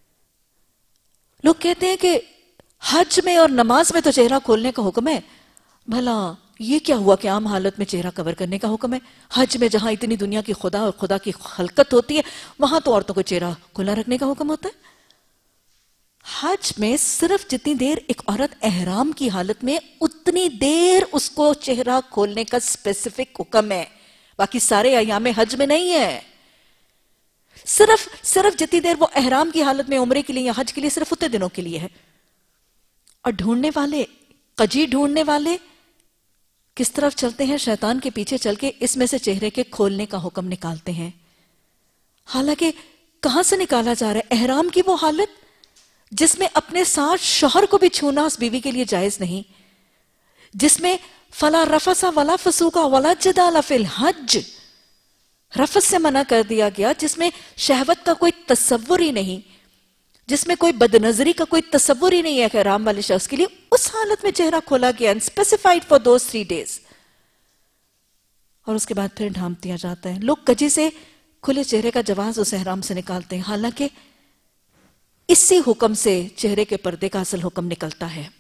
لوگ کہتے ہیں کہ حج میں اور نماز میں تو چہرہ کھولنے کا حکم ہے. بھلا یہ کیا ہوا کہ عام حالت میں چہرہ کور کرنے کا حکم ہے؟ حج میں جہاں اتنی دنیا کی خدا اور خدا کی خلقت ہوتی ہے وہاں تو عورتوں کو چہرہ کھلا رکھنے کا حکم ہوتا ہے. حج میں صرف جتنی دیر ایک عورت احرام کی حالت میں اتنی دیر اس کو چہرہ کھولنے کا اسپیسیفک حکم ہے. باقی سارے ایام حج میں نہیں ہے. صرف صرف جتنی دیر وہ احرام کی حالت میں عمرے کے لیے یا حج کے لیے صرف اتنے دنوں کے لیے ہے. اور ڈھونڈنے والے، قجی ڈھونڈنے والے کس طرف چلتے ہیں؟ شیطان کے پیچھے چل کے اس میں سے چہرے کے کھولنے کا حکم نکالتے ہیں. حالانکہ کہاں سے نکالا جا رہا ہے؟ احرام کی وہ حالت جس میں اپنے ساتھ شوہر کو بھی چھونا اس بیوی کے لیے جائز نہیں، جس میں فلا رفث ولا فسوق ولا جدال فی الحج، رفث سے منع کر دیا گیا، جس میں شہوت کا کوئی تصور ہی نہیں، جس میں کوئی بدنظری کا کوئی تصور ہی نہیں ہے احرام والے شخص کے لیے. اس حالت میں چہرہ کھولا گیا specified for those three days. اور اس کے بعد پھر ڈھانپ دیا جاتا ہے. لوگ کجی سے کھلے چہرے کا جواز اس احرام سے نکالتے ہیں، حالانکہ اسی حکم سے چہرے کے پردے کا اصل حکم نکلتا ہے.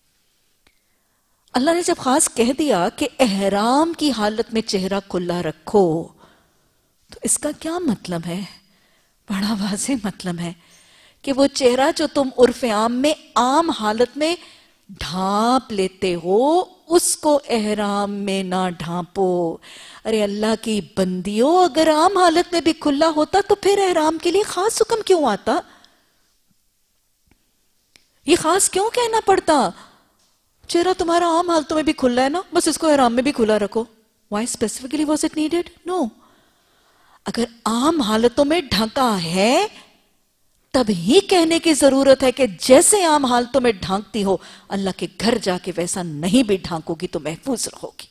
اللہ نے جب خاص کہہ دیا کہ احرام کی حالت میں چہرہ کھلا رکھو تو اس کا کیا مطلب ہے؟ بڑا واضح مطلب ہے کہ وہ چہرہ جو تم عرف عام میں عام حالت میں ڈھانپ لیتے ہو اس کو احرام میں نہ ڈھانپو. ارے اللہ کی بندیوں، اگر عام حالت میں بھی کھلا ہوتا تو پھر احرام کے لیے خاص حکم کیوں آتا؟ یہ خاص کیوں کہنا پڑتا؟ چہرہ تمہارا عام حالتوں میں بھی کھلا ہے نا، بس اس کو احرام میں بھی کھلا رکھو. Why specifically was it needed? No. اگر عام حالتوں میں ڈھانکا ہے تب ہی کہنے کی ضرورت ہے کہ جیسے عام حالتوں میں ڈھانکتی ہو اللہ کے گھر جا کے ویسا نہیں بھی ڈھانکو گی تو محفوظ رہو گی.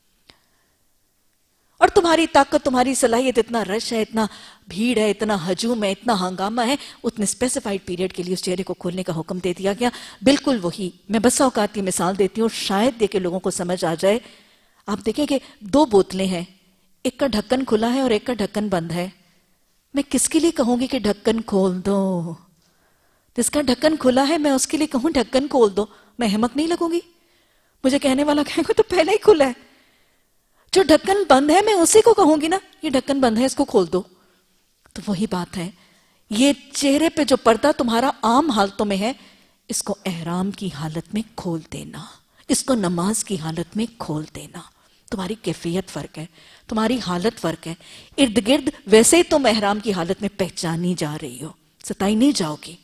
اور تمہاری طاقت، تمہاری صلاحیت، اتنا رش ہے، اتنا بھیڑ ہے، اتنا ہجوم ہے، اتنا ہنگامہ ہے، اتنے اسپیسیفائڈ پیریڈ کے لیے اس چہرے کو کھولنے کا حکم دے دیا گیا. بالکل وہی میں بس اوقات کی مثال دیتی ہوں شاید یہ کہ لوگوں کو سمجھ آ جائے. آپ دیکھیں کہ دو بوتلیں ہیں، ایک کا ڈھکن کھلا ہے اور ایک کا ڈھکن بند ہے. میں کس کے لیے کہوں گی کہ ڈھکن کھول دو؟ جس کا ڈھکن کھلا ہے میں اس کے لیے کہوں ڈھکن کھول دو، میں احمق نہیں لگوں گی؟ مجھے کہنے والا کہے گا تو پہلے ہی کھلا ہے. جو ڈھکن بند ہے میں اسی کو کہوں گی نا یہ ڈھکن بند ہے، اس کو کھول دو. تو وہی بات ہے، یہ چہرے پہ جو پردہ تمہارا عام حالتوں میں ہے اس کو احرام کی حالت میں کھول دینا، اس کو نماز کی حالت میں کھول دینا. تمہاری کیفیت فرق ہے، تمہاری حالت فرق ہے. ارد گرد ویسے ہی تم احرام کی حالت میں پہچانی جا رہی ہو، ستائی نہیں جاؤ گی.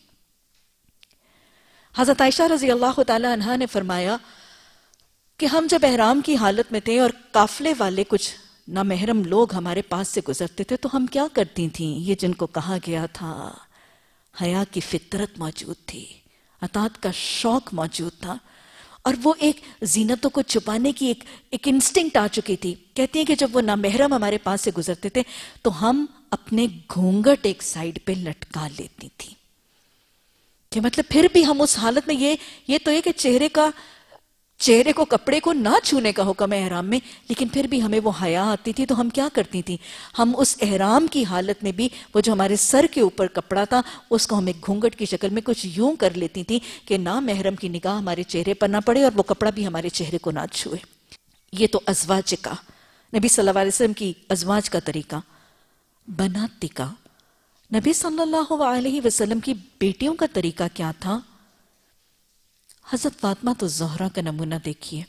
حضرت عائشہ رضی اللہ تعالی عنہا نے فرمایا کہ ہم جب احرام کی حالت میں تھے اور قافلے والے کچھ نامحرم لوگ ہمارے پاس سے گزرتے تھے تو ہم کیا کرتی تھیں؟ یہ جن کو کہا گیا تھا حیا کی فطرت موجود تھی، اطاعت کا شوق موجود تھا، اور وہ ایک زینتوں کو چھپانے کی ایک ایک انسٹنکٹ آ چکی تھی. کہتی ہیں کہ جب وہ نامحرم ہمارے پاس سے گزرتے تھے تو ہم اپنے گھونگھٹ ایک سائیڈ پہ لٹکا لیتی تھی. کہ مطلب پھر بھی ہم اس حالت میں یہ یہ تو ہے کہ چہرے کا چہرے کو کپڑے کو نہ چھونے کا حکم ہے احرام میں، لیکن پھر بھی ہمیں وہ حیا آتی تھی تو ہم کیا کرتی تھیں؟ ہم اس احرام کی حالت میں بھی وہ جو ہمارے سر کے اوپر کپڑا تھا اس کو ہم ایک گھونگھٹ کی شکل میں کچھ یوں کر لیتی تھی کہ نہ محرم کی نگاہ ہمارے چہرے پر نہ پڑے اور وہ کپڑا بھی ہمارے چہرے کو نہ چھوئے. یہ تو ازواج کا، نبی صلی اللہ علیہ وسلم کی ازواج کا طریقہ. بناتی کا، نبی صلی اللہ علیہ وسلم کی بیٹیوں کا طریقہ کیا تھا؟ حضرت فاطمہ تو زہرا کا نمونہ دیکھیے.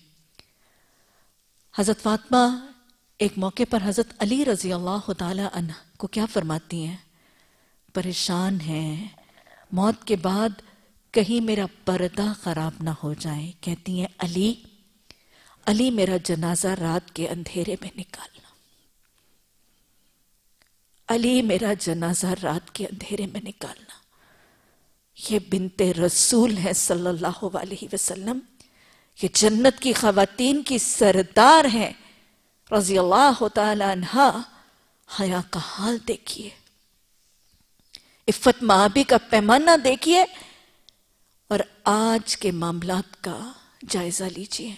حضرت فاطمہ ایک موقع پر حضرت علی رضی اللہ تعالی عنہ کو کیا فرماتی ہیں؟ پریشان ہیں، موت کے بعد کہیں میرا پردہ خراب نہ ہو جائے. کہتی ہیں علی علی میرا جنازہ رات کے اندھیرے میں نکالنا، علی میرا جنازہ رات کے اندھیرے میں نکالنا. یہ بنت رسول ہے صلی اللہ علیہ وسلم، یہ جنت کی خواتین کی سردار ہیں رضی اللہ تعالی عنہا. حیا کا حال دیکھیے، عفت مآبی کا پیمانہ دیکھیے، اور آج کے معاملات کا جائزہ لیجیے.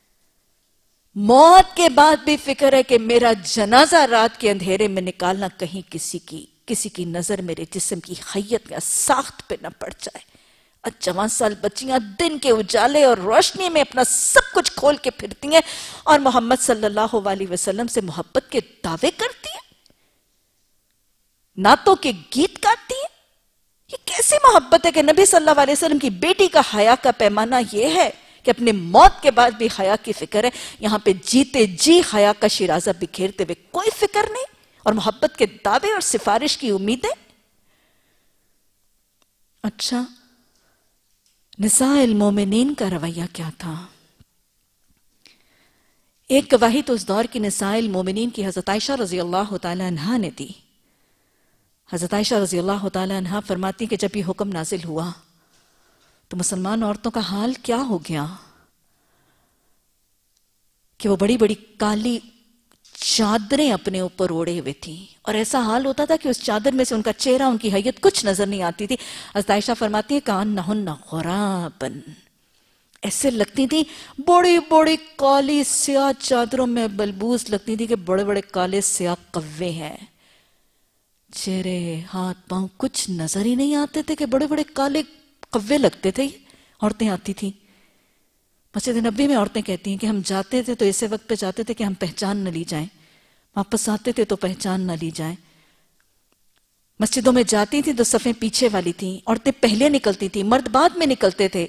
موت کے بعد بھی فکر ہے کہ میرا جنازہ رات کے اندھیرے میں نکالنا، کہیں کسی کی کسی کی نظر میرے جسم کی حیت یا ساخت پہ نہ پڑ جائے. اور جوان سال بچیاں دن کے اجالے اور روشنی میں اپنا سب کچھ کھول کے پھرتی ہیں اور محمد صلی اللہ علیہ وسلم سے محبت کے دعوے کرتی ہیں، نعتوں کے گیت گاتی ہیں. یہ کیسی محبت ہے کہ نبی صلی اللہ علیہ وسلم کی بیٹی کا حیا کا پیمانہ یہ ہے کہ اپنے موت کے بعد بھی حیا کی فکر ہے. یہاں پہ جیتے جی حیا کا شیرازہ بکھیرتے ہوئے کوئی فکر نہیں، اور محبت کے دعوے اور سفارش کی امیدیں. اچھا، نساء المومنین کا رویہ کیا تھا؟ ایک گواہی تو اس دور کی نساء المومنین کی حضرت عائشہ رضی اللہ تعالی عنہا نے دی. حضرت عائشہ رضی اللہ تعالی عنہا فرماتی کہ جب یہ حکم نازل ہوا تو مسلمان عورتوں کا حال کیا ہو گیا کہ وہ بڑی بڑی کالی چادریں اپنے اوپر اوڑے ہوئے تھیں، اور ایسا حال ہوتا تھا کہ اس چادر میں سے ان کا چہرہ، ان کی حیت کچھ نظر نہیں آتی تھی. حضرت عائشہ فرماتی ہیں کأنہن غرابن، ایسے لگتی تھی بڑی بڑی کالی سیاہ چادروں میں بلبوس لگتی تھی کہ بڑے بڑے کالے سیاہ قوے ہیں. چہرے، ہاتھ، پاؤں کچھ نظر ہی نہیں آتے تھے کہ بڑے بڑے کالے قوے لگتے تھے. عورتیں آتی تھیں مسجد نبی میں، عورتیں کہتی ہیں کہ ہم جاتے تھے تو ایسے وقت پہ جاتے تھے کہ ہم پہچان نہ لی جائیں، واپس آتے تھے تو پہچان نہ لی جائیں. مسجدوں میں جاتی تھیں تو صفیں پیچھے والی تھیں، عورتیں پہلے نکلتی تھیں، مرد بعد میں نکلتے تھے.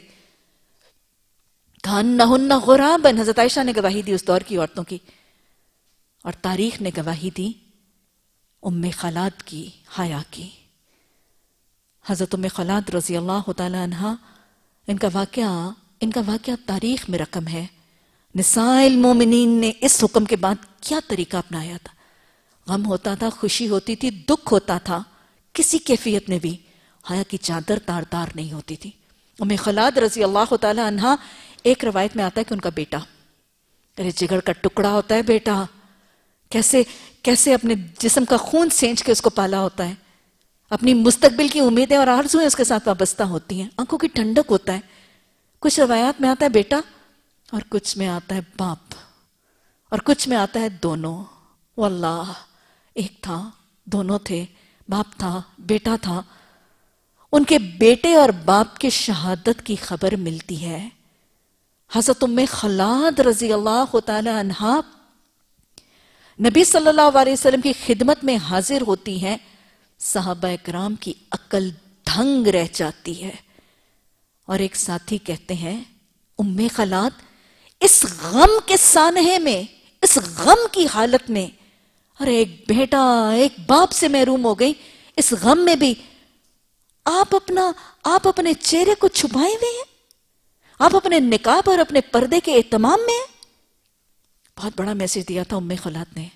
کأنہن غرابن، حضرت عائشہ نے گواہی دی اس دور کی عورتوں کی، اور تاریخ نے گواہی دی ام خلاد کی حیا کی. حضرت ام خلاد رضی اللہ تعالی عنہا، ان کا واقعہ ان کا واقعہ تاریخ میں رقم ہے. نساء المومنین نے اس حکم کے بعد کیا طریقہ اپنایا تھا؟ غم ہوتا تھا، خوشی ہوتی تھی، دکھ ہوتا تھا، کسی کیفیت میں بھی حیا کی چادر تار تار نہیں ہوتی تھی. ام خلاد رضی اللہ تعالی عنہا، ایک روایت میں آتا ہے کہ ان کا بیٹا، ارے جگر کا ٹکڑا ہوتا ہے بیٹا، کیسے کیسے اپنے جسم کا خون سینچ کے اس کو پالا ہوتا ہے، اپنی مستقبل کی امیدیں اور آرزویں اس کے ساتھ وابستہ ہوتی ہیں، آنکھوں کی ٹھنڈک ہوتا ہے. کچھ روایات میں آتا ہے بیٹا، اور کچھ میں آتا ہے باپ، اور کچھ میں آتا ہے دونوں. واللہ ایک تھا، دونوں تھے، باپ تھا، بیٹا تھا. ان کے بیٹے اور باپ کے شہادت کی خبر ملتی ہے. حضرت ام خلاد رضی اللہ تعالی عنہا نبی صلی اللہ علیہ وسلم کی خدمت میں حاضر ہوتی ہیں. صحابہ اکرام کی عقل دھنگ رہ جاتی ہے، اور ایک ساتھی کہتے ہیں ام خلاد اس غم کے سانحے میں، اس غم کی حالت میں، ارے ایک بیٹا ایک باپ سے محروم ہو گئی، اس غم میں بھی آپ اپنا آپ اپنے چہرے کو چھپائے ہوئے ہیں، آپ اپنے نقاب اور اپنے پردے کے اہتمام میں ہیں۔ بہت بڑا میسج دیا تھا ام خولاد نے۔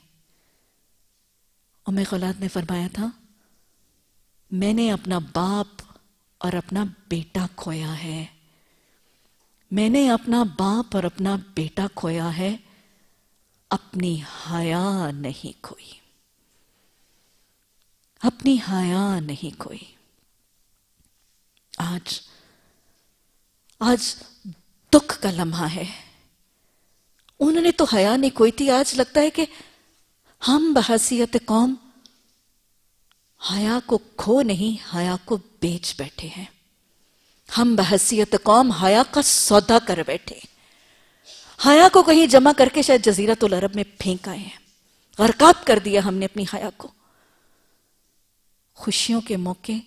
ام خولاد نے فرمایا تھا، میں نے اپنا باپ اور اپنا بیٹا کھویا ہے، میں نے اپنا باپ اور اپنا بیٹا کھویا ہے، اپنی حیا نہیں کھوئی، اپنی حیا نہیں کھوئی۔ آج آج دکھ کا لمحہ ہے، انہوں نے تو حیا نہیں کھوئی تھی، آج لگتا ہے کہ ہم بحیثیت قوم حیا کو کھو نہیں، حیا کو بیچ بیٹھے ہیں۔ ہم بحیثیت قوم حیا کا سودا کر بیٹھے، حیا کو کہیں جمع کر کے شاید جزیرۃ العرب میں پھینک آئے ہیں، غرقاب کر دیا ہم نے اپنی حیا کو۔ خوشیوں کے موقع،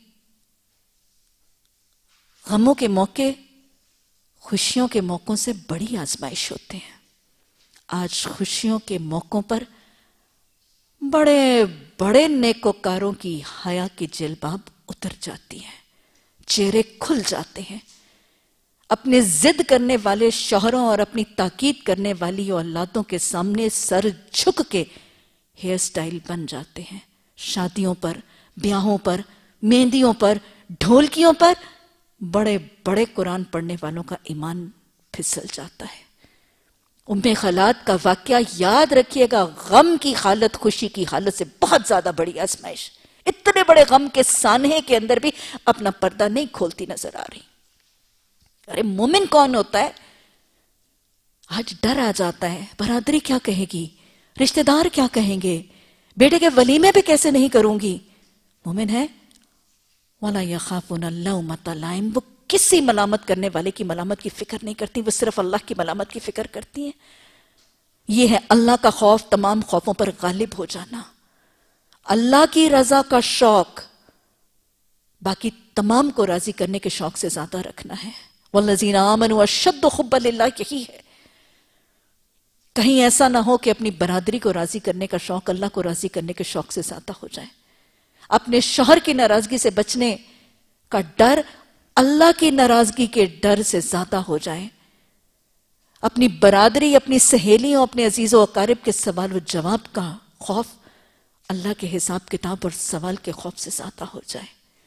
غموں کے موقع، خوشیوں کے موقعوں سے بڑی آزمائش ہوتے ہیں۔ آج خوشیوں کے موقعوں پر بڑے بڑے نیکوکاروں کی حیا کی جلباب اتر جاتی ہے، چہرے کھل جاتے ہیں، اپنے ضد کرنے والے شوہروں اور اپنی تاکید کرنے والی اولادوں کے سامنے سر جھک کے ہیئر سٹائل بن جاتے ہیں۔ شادیوں پر، بیاہوں پر، مہندیوں پر، ڈھولکیوں پر بڑے بڑے قرآن پڑھنے والوں کا ایمان پھسل جاتا ہے۔ ام خولاد کا واقعہ یاد رکھیے گا، غم کی حالت خوشی کی حالت سے بہت زیادہ بڑی آزمائش۔ اتنے بڑے غم کے سانحے کے اندر بھی اپنا پردہ نہیں کھولتی نظر آ رہی۔ ارے مومن کون ہوتا ہے؟ آج ڈر آ جاتا ہے، برادری کیا کہے گی، رشتہ دار کیا کہیں گے، بیٹے کے ولیمے بھی کیسے نہیں کروں گی۔ مومن ہے وَلَا يَخَافُونَ لَوْمَةَ لَائِمٍ، وہ کسی ملامت کرنے والے کی ملامت کی فکر نہیں کرتی، وہ صرف اللہ کی ملامت کی فکر کرتی ہیں۔ یہ ہے اللہ کا خوف، تمام خوفوں پر غالب ہو جانا، اللہ کی رضا کا شوق، باقی تمام کو راضی کرنے کے شوق سے زیادہ رکھنا ہے۔ وَالَّذِينَ آمَنُوا أَشَدُّ حُبًّا لِلَّهِ، یہی ہے۔ کہیں ایسا نہ ہو کہ اپنی برادری کو راضی کرنے کا شوق اللہ کو راضی کرنے کے شوق سے زیادہ ہو جائے، اپنے شوہر کی ناراضگی سے بچنے کا ڈر اللہ کی ناراضگی کے ڈر سے زیادہ ہو جائے، اپنی برادری، اپنی سہیلیوں، اپنے عزیز و اقارب کے سوال و جواب کا خوف اللہ کے حساب کتاب اور سوال کے خوف سے زیادہ ہو جائے۔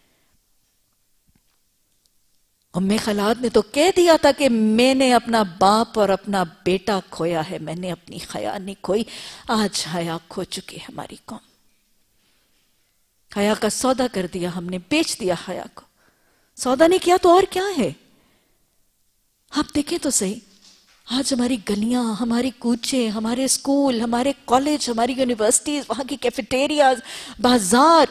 ام خولاد نے تو کہہ دیا تھا کہ میں نے اپنا باپ اور اپنا بیٹا کھویا ہے، میں نے اپنی حیا نہیں کھوئی۔ آج حیا کھو چکی ہے ہماری قوم، حیا کا سودا کر دیا ہم نے، بیچ دیا حیا کو۔ سودا نہیں کیا تو اور کیا ہے؟ آپ دیکھیں تو صحیح، آج ہماری گلیاں، ہماری کوچے، ہمارے اسکول، ہمارے کالج، ہماری یونیورسٹیز، وہاں کی کیفیٹیریاز، بازار،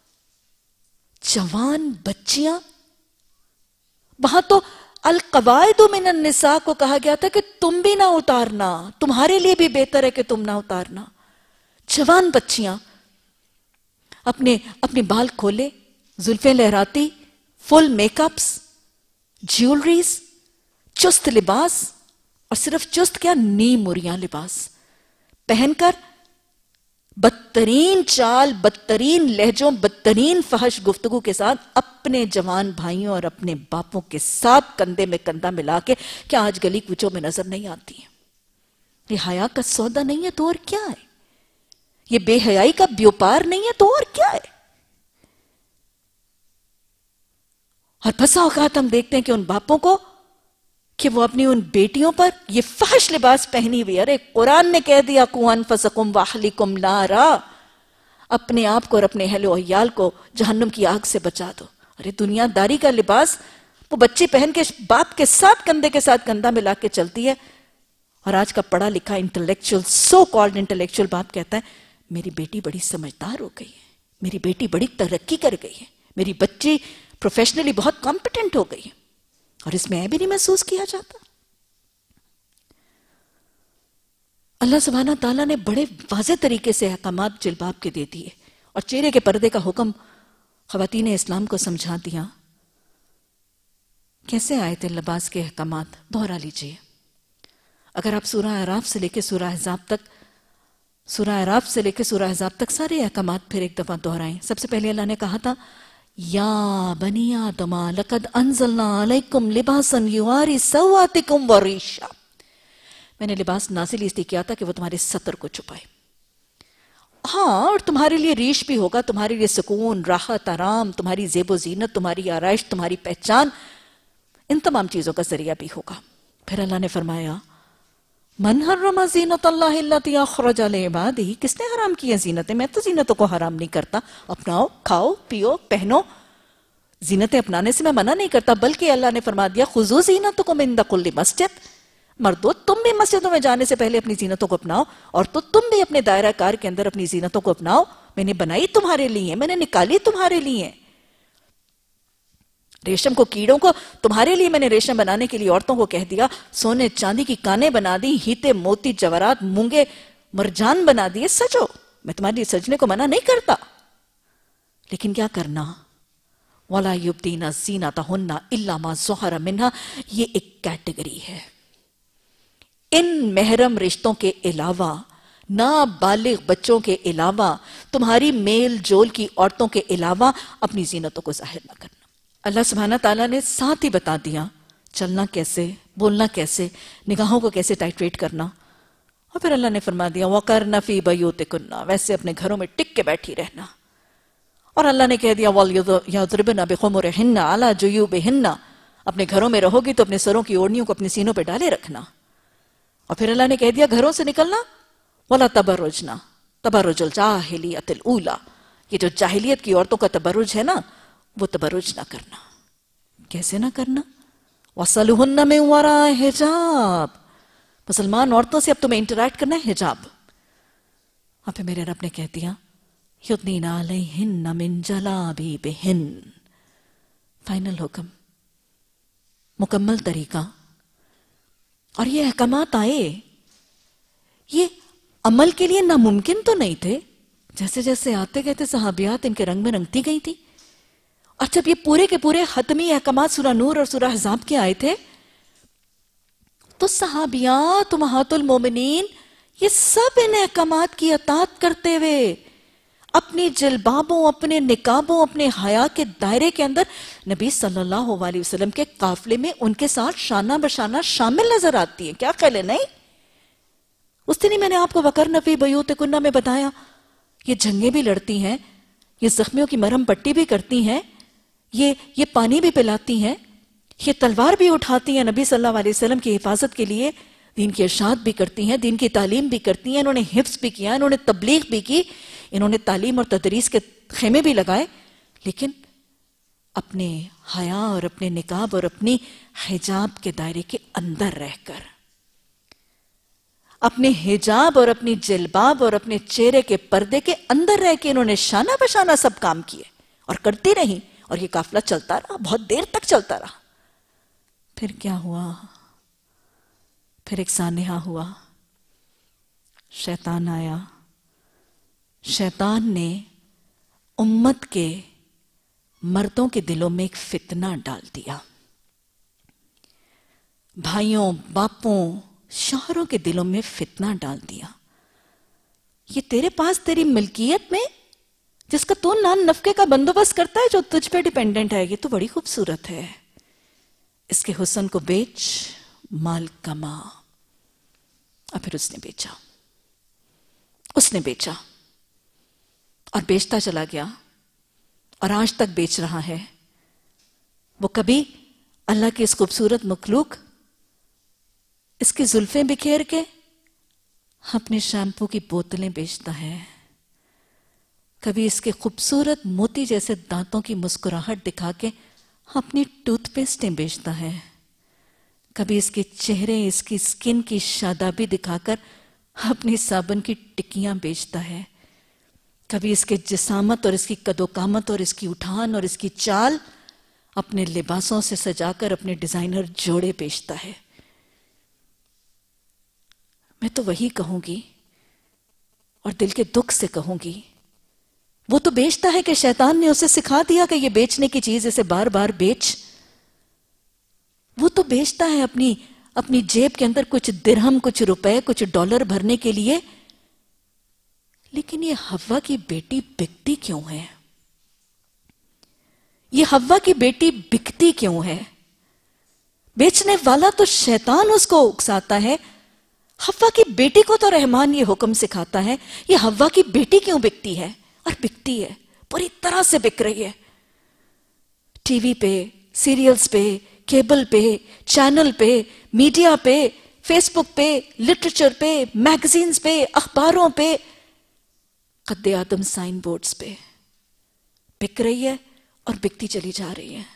جوان بچیاں، وہاں تو القواعد من النساء کو کہا گیا تھا کہ تم بھی نہ اتارنا، تمہارے لیے بھی بہتر ہے کہ تم نہ اتارنا۔ جوان بچیاں اپنے اپنے بال کھولے، زلفیں لہراتی، فل میک اپس، جیولریز، چست لباس، اور صرف چست کیا، نی مریاں لباس پہن کر بدترین چال، بدترین لہجوں، بدترین فحش گفتگو کے ساتھ اپنے جوان بھائیوں اور اپنے باپوں کے ساتھ کندھے میں کندھا ملا کے کیا آج گلی کوچوں میں نظر نہیں آتی ہیں؟ یہ حیا کا سودا نہیں ہے تو اور کیا ہے؟ یہ بے حیائی کا بیوپار نہیں ہے تو اور کیا ہے؟ اور بسا اوقات ہم دیکھتے ہیں کہ ان باپوں کو کہ وہ اپنی ان بیٹیوں پر یہ فحش لباس پہنی ہوئی، ارے قرآن نے کہہ دیا قُوْ أَنفُسَكُمْ وَأَهْلِكُمْ نَارًا، اپنے آپ کو اور اپنے اہل و عیال کو جہنم کی آگ سے بچا دو۔ ارے دنیا داری کا لباس وہ بچی پہن کے باپ کے ساتھ کندھے کے ساتھ کندھا ملا کے چلتی ہے، اور آج کا پڑھا لکھا انٹلیکچوئل، سو کالڈ انٹلیکچوئل باپ کہتا ہے میری بیٹی بڑی سمجھدار ہو گئی ہے، میری بیٹی بڑی ترقی کر گئی ہے، میری بچی پروفیشنلی بہت کمپیٹنٹ ہو گئی ہے، اور اس میں بھی نہیں محسوس کیا جاتا۔ اللہ سبحانہ تعالیٰ نے بڑے واضح طریقے سے احکامات جلباب کے دے دیے، اور چہرے کے پردے کا حکم خواتین اسلام کو سمجھا دیا۔ کیسے آئے تھے لباس کے احکامات؟ دوہرا لیجئے۔ اگر آپ سورہ اعراف سے لے کے سورہ احزاب تک سورہ اعراف سے لے کے سورہ احزاب تک سارے احکامات پھر ایک دفعہ دہرائیں. سب سے پہلے اللہ نے کہا تھا یا بنی آدم لقد انزلنا علیکم لباسا یواری سواتکم وریشا. میں نے لباس نازل اس لیے کیا تھا کہ وہ تمہارے ستر کو چھپائے. ہاں، اور تمہارے لیے ریش بھی ہوگا، تمہارے لیے سکون، راحت، آرام، تمہاری زیب و زینت، تمہاری آرائش، تمہاری پہچان، ان تمام چیزوں کا ذریعہ بھی ہوگا. پھر اللہ نے فرمایا من حرم زینت اللہ التی اخرج لعبادہ، کس نے حرام کیا زینتیں؟ میں تو زینتوں کو حرام نہیں کرتا. اپناؤ، کھاؤ، پیو، پہنو. زینتیں اپنانے سے میں منع نہیں کرتا، بلکہ اللہ نے فرما دیا خذوا زینتکم عند کل مسجد. مردو، تم بھی مسجدوں میں جانے سے پہلے اپنی زینتوں کو اپناؤ، اور تو تم بھی اپنے دائرہ کار کے اندر اپنی زینتوں کو اپناؤ. میں نے بنائی تمہارے لیے، میں نے نکالی تمہارے لیے. ریشم کو، کیڑوں کو تمہارے لیے میں نے ریشم بنانے کے لیے عورتوں کو کہہ دیا. سونے چاندی کی کانیں بنا دی، ہیتے موتی جواہرات مونگے مرجان بنا دیے. سجو، میں تمہارے لیے سجنے کو منع نہیں کرتا، لیکن کیا کرنا؟ وَلَا يُبْدِينَ زِينَتَهُنَّ إِلَّا مَا ظَهَرَ مِنْهَا. یہ ایک کیٹیگری ہے. ان محرم رشتوں کے علاوہ، نابالغ بچوں کے علاوہ، تمہاری میل جول کی عورتوں کے علاوہ اپنی زینتوں کو ظاہر نہ کرنا. اللہ سبحانہ تعالیٰ نے ساتھ ہی بتا دیا چلنا کیسے، بولنا کیسے، نگاہوں کو کیسے ٹائٹریٹ کرنا. اور پھر اللہ نے فرما دیا وَقَرْنَ فِي بَيُوتِكُنَّ، ویسے اپنے گھروں میں ٹک کے بیٹھی رہنا. اور اللہ نے کہہ دیا وَلْيَضْرِبْنَ بِخُمُرِهِنَّ عَلَى جُيُوبِهِنَّ، اپنے گھروں میں رہو گی تو اپنے سروں کی اوڑھنیوں کو اپنے سینوں پہ ڈالے رکھنا. اور پھر اللہ نے کہہ دیا گھروں سے نکلنا وَلَا تَبَرُّجْنَ تَبَرُّجُ الْجَاهِلِيَّةِ الْأُولَى، یہ جو جاہلیت کی عورتوں کا تبرج ہے نا، وہ تبرج نہ کرنا. کیسے نہ کرنا؟ وَصَلُهُنَّ مِنْ وَرَاءِ حِجَابٍ، مسلمان عورتوں سے اب تمہیں انٹریکٹ کرنا ہے حجاب. اور پھر میرے رب نے کہہ دیا یُدْنِينَ عَلَيْهِنَّ مِنْ جَلَابِیبِهِنَّ، فائنل حکم، مکمل طریقہ. اور یہ احکامات آئے، یہ عمل کے لیے ناممکن تو نہیں تھے. جیسے جیسے آتے گئے تھے صحابیات ان کے رنگ میں رنگتی گئی تھی. اور جب یہ پورے کے پورے حتمی احکامات سورہ نور اور سورہ احزاب کے آئے تھے تو صحابیات امہات المومنین یہ سب ان احکامات کی اطاعت کرتے ہوئے اپنی جلبابوں، اپنے نقابوں، اپنے حیا کے دائرے کے اندر نبی صلی اللہ علیہ وسلم کے قافلے میں ان کے ساتھ شانہ بشانہ شامل نظر آتی ہیں. کیا خیال ہے؟ نہیں، اس دن ہی میں نے آپ کو وَقَرْنَ فِي بُيُوتِكُنَّ میں بتایا یہ جنگیں بھی لڑتی ہیں، یہ زخمیوں کی مرہم پٹی بھی کرتی ہیں، یہ یہ پانی بھی پلاتی ہیں، یہ تلوار بھی اٹھاتی ہیں نبی صلی اللہ علیہ وسلم کی حفاظت کے لیے، دین کی ارشاد بھی کرتی ہیں، دین کی تعلیم بھی کرتی ہیں. انہوں نے حفظ بھی کیا، انہوں نے تبلیغ بھی کی، انہوں نے تعلیم اور تدریس کے خیمے بھی لگائے، لیکن اپنے حیا اور اپنے نقاب اور اپنی حجاب کے دائرے کے اندر رہ کر، اپنے حجاب اور اپنی جلباب اور اپنے چہرے کے پردے کے اندر رہ کے انہوں نے شانہ بشانہ سب کام کیے اور کرتی رہیں. اور یہ قافلہ چلتا رہا، بہت دیر تک چلتا رہا. پھر کیا ہوا؟ پھر ایک سانحہ ہوا. شیطان آیا. شیطان نے امت کے مردوں کے دلوں میں ایک فتنہ ڈال دیا. بھائیوں، باپوں، شوہروں کے دلوں میں فتنہ ڈال دیا. یہ تیرے پاس تیری ملکیت میں جس کا تو نان نفقے کا بندوبست کرتا ہے، جو تجھ پہ ڈیپینڈنٹ ہے، یہ تو بڑی خوبصورت ہے، اس کے حسن کو بیچ، مال کما. اور پھر اس نے بیچا، اس نے بیچا اور بیچتا چلا گیا اور آج تک بیچ رہا ہے. وہ کبھی اللہ کی اس خوبصورت مخلوق، اس کی زلفیں بکھیر کے اپنے شیمپو کی بوتلیں بیچتا ہے، کبھی اس کے خوبصورت موتی جیسے دانتوں کی مسکراہٹ دکھا کے اپنی ٹوتھ پیسٹیں بیچتا ہے، کبھی اس کے چہرے، اس کی سکن کی شادابی دکھا کر اپنی صابن کی ٹکیاں بیچتا ہے، کبھی اس کے جسامت اور اس کی قد و قامت اور اس کی اٹھان اور اس کی چال اپنے لباسوں سے سجا کر اپنے ڈیزائنر جوڑے بیچتا ہے. میں تو وہی کہوں گی اور دل کے دکھ سے کہوں گی، وہ تو بیچتا ہے کہ شیطان نے اسے سکھا دیا کہ یہ بیچنے کی چیز، اسے بار بار بیچ. وہ تو بیچتا ہے اپنی اپنی جیب کے اندر کچھ درہم، کچھ روپے، کچھ ڈالر بھرنے کے لیے، لیکن یہ حوا کی بیٹی بکتی کیوں ہے؟ یہ حوا کی بیٹی بکتی کیوں ہے؟ بیچنے والا تو شیطان اس کو اکساتا ہے، حوا کی بیٹی کو تو رحمان یہ حکم سکھاتا ہے، یہ حوا کی بیٹی کیوں بکتی ہے؟ اور بکتی ہے، پوری طرح سے بک رہی ہے، ٹی وی پہ، سیریلز پہ، کیبل پہ، چینل پہ، میڈیا پہ، فیس بک پہ، لٹریچر پہ، میگزینز پہ، اخباروں پہ، قد آدم سائن بورڈز پہ بک رہی ہے اور بکتی چلی جا رہی ہے۔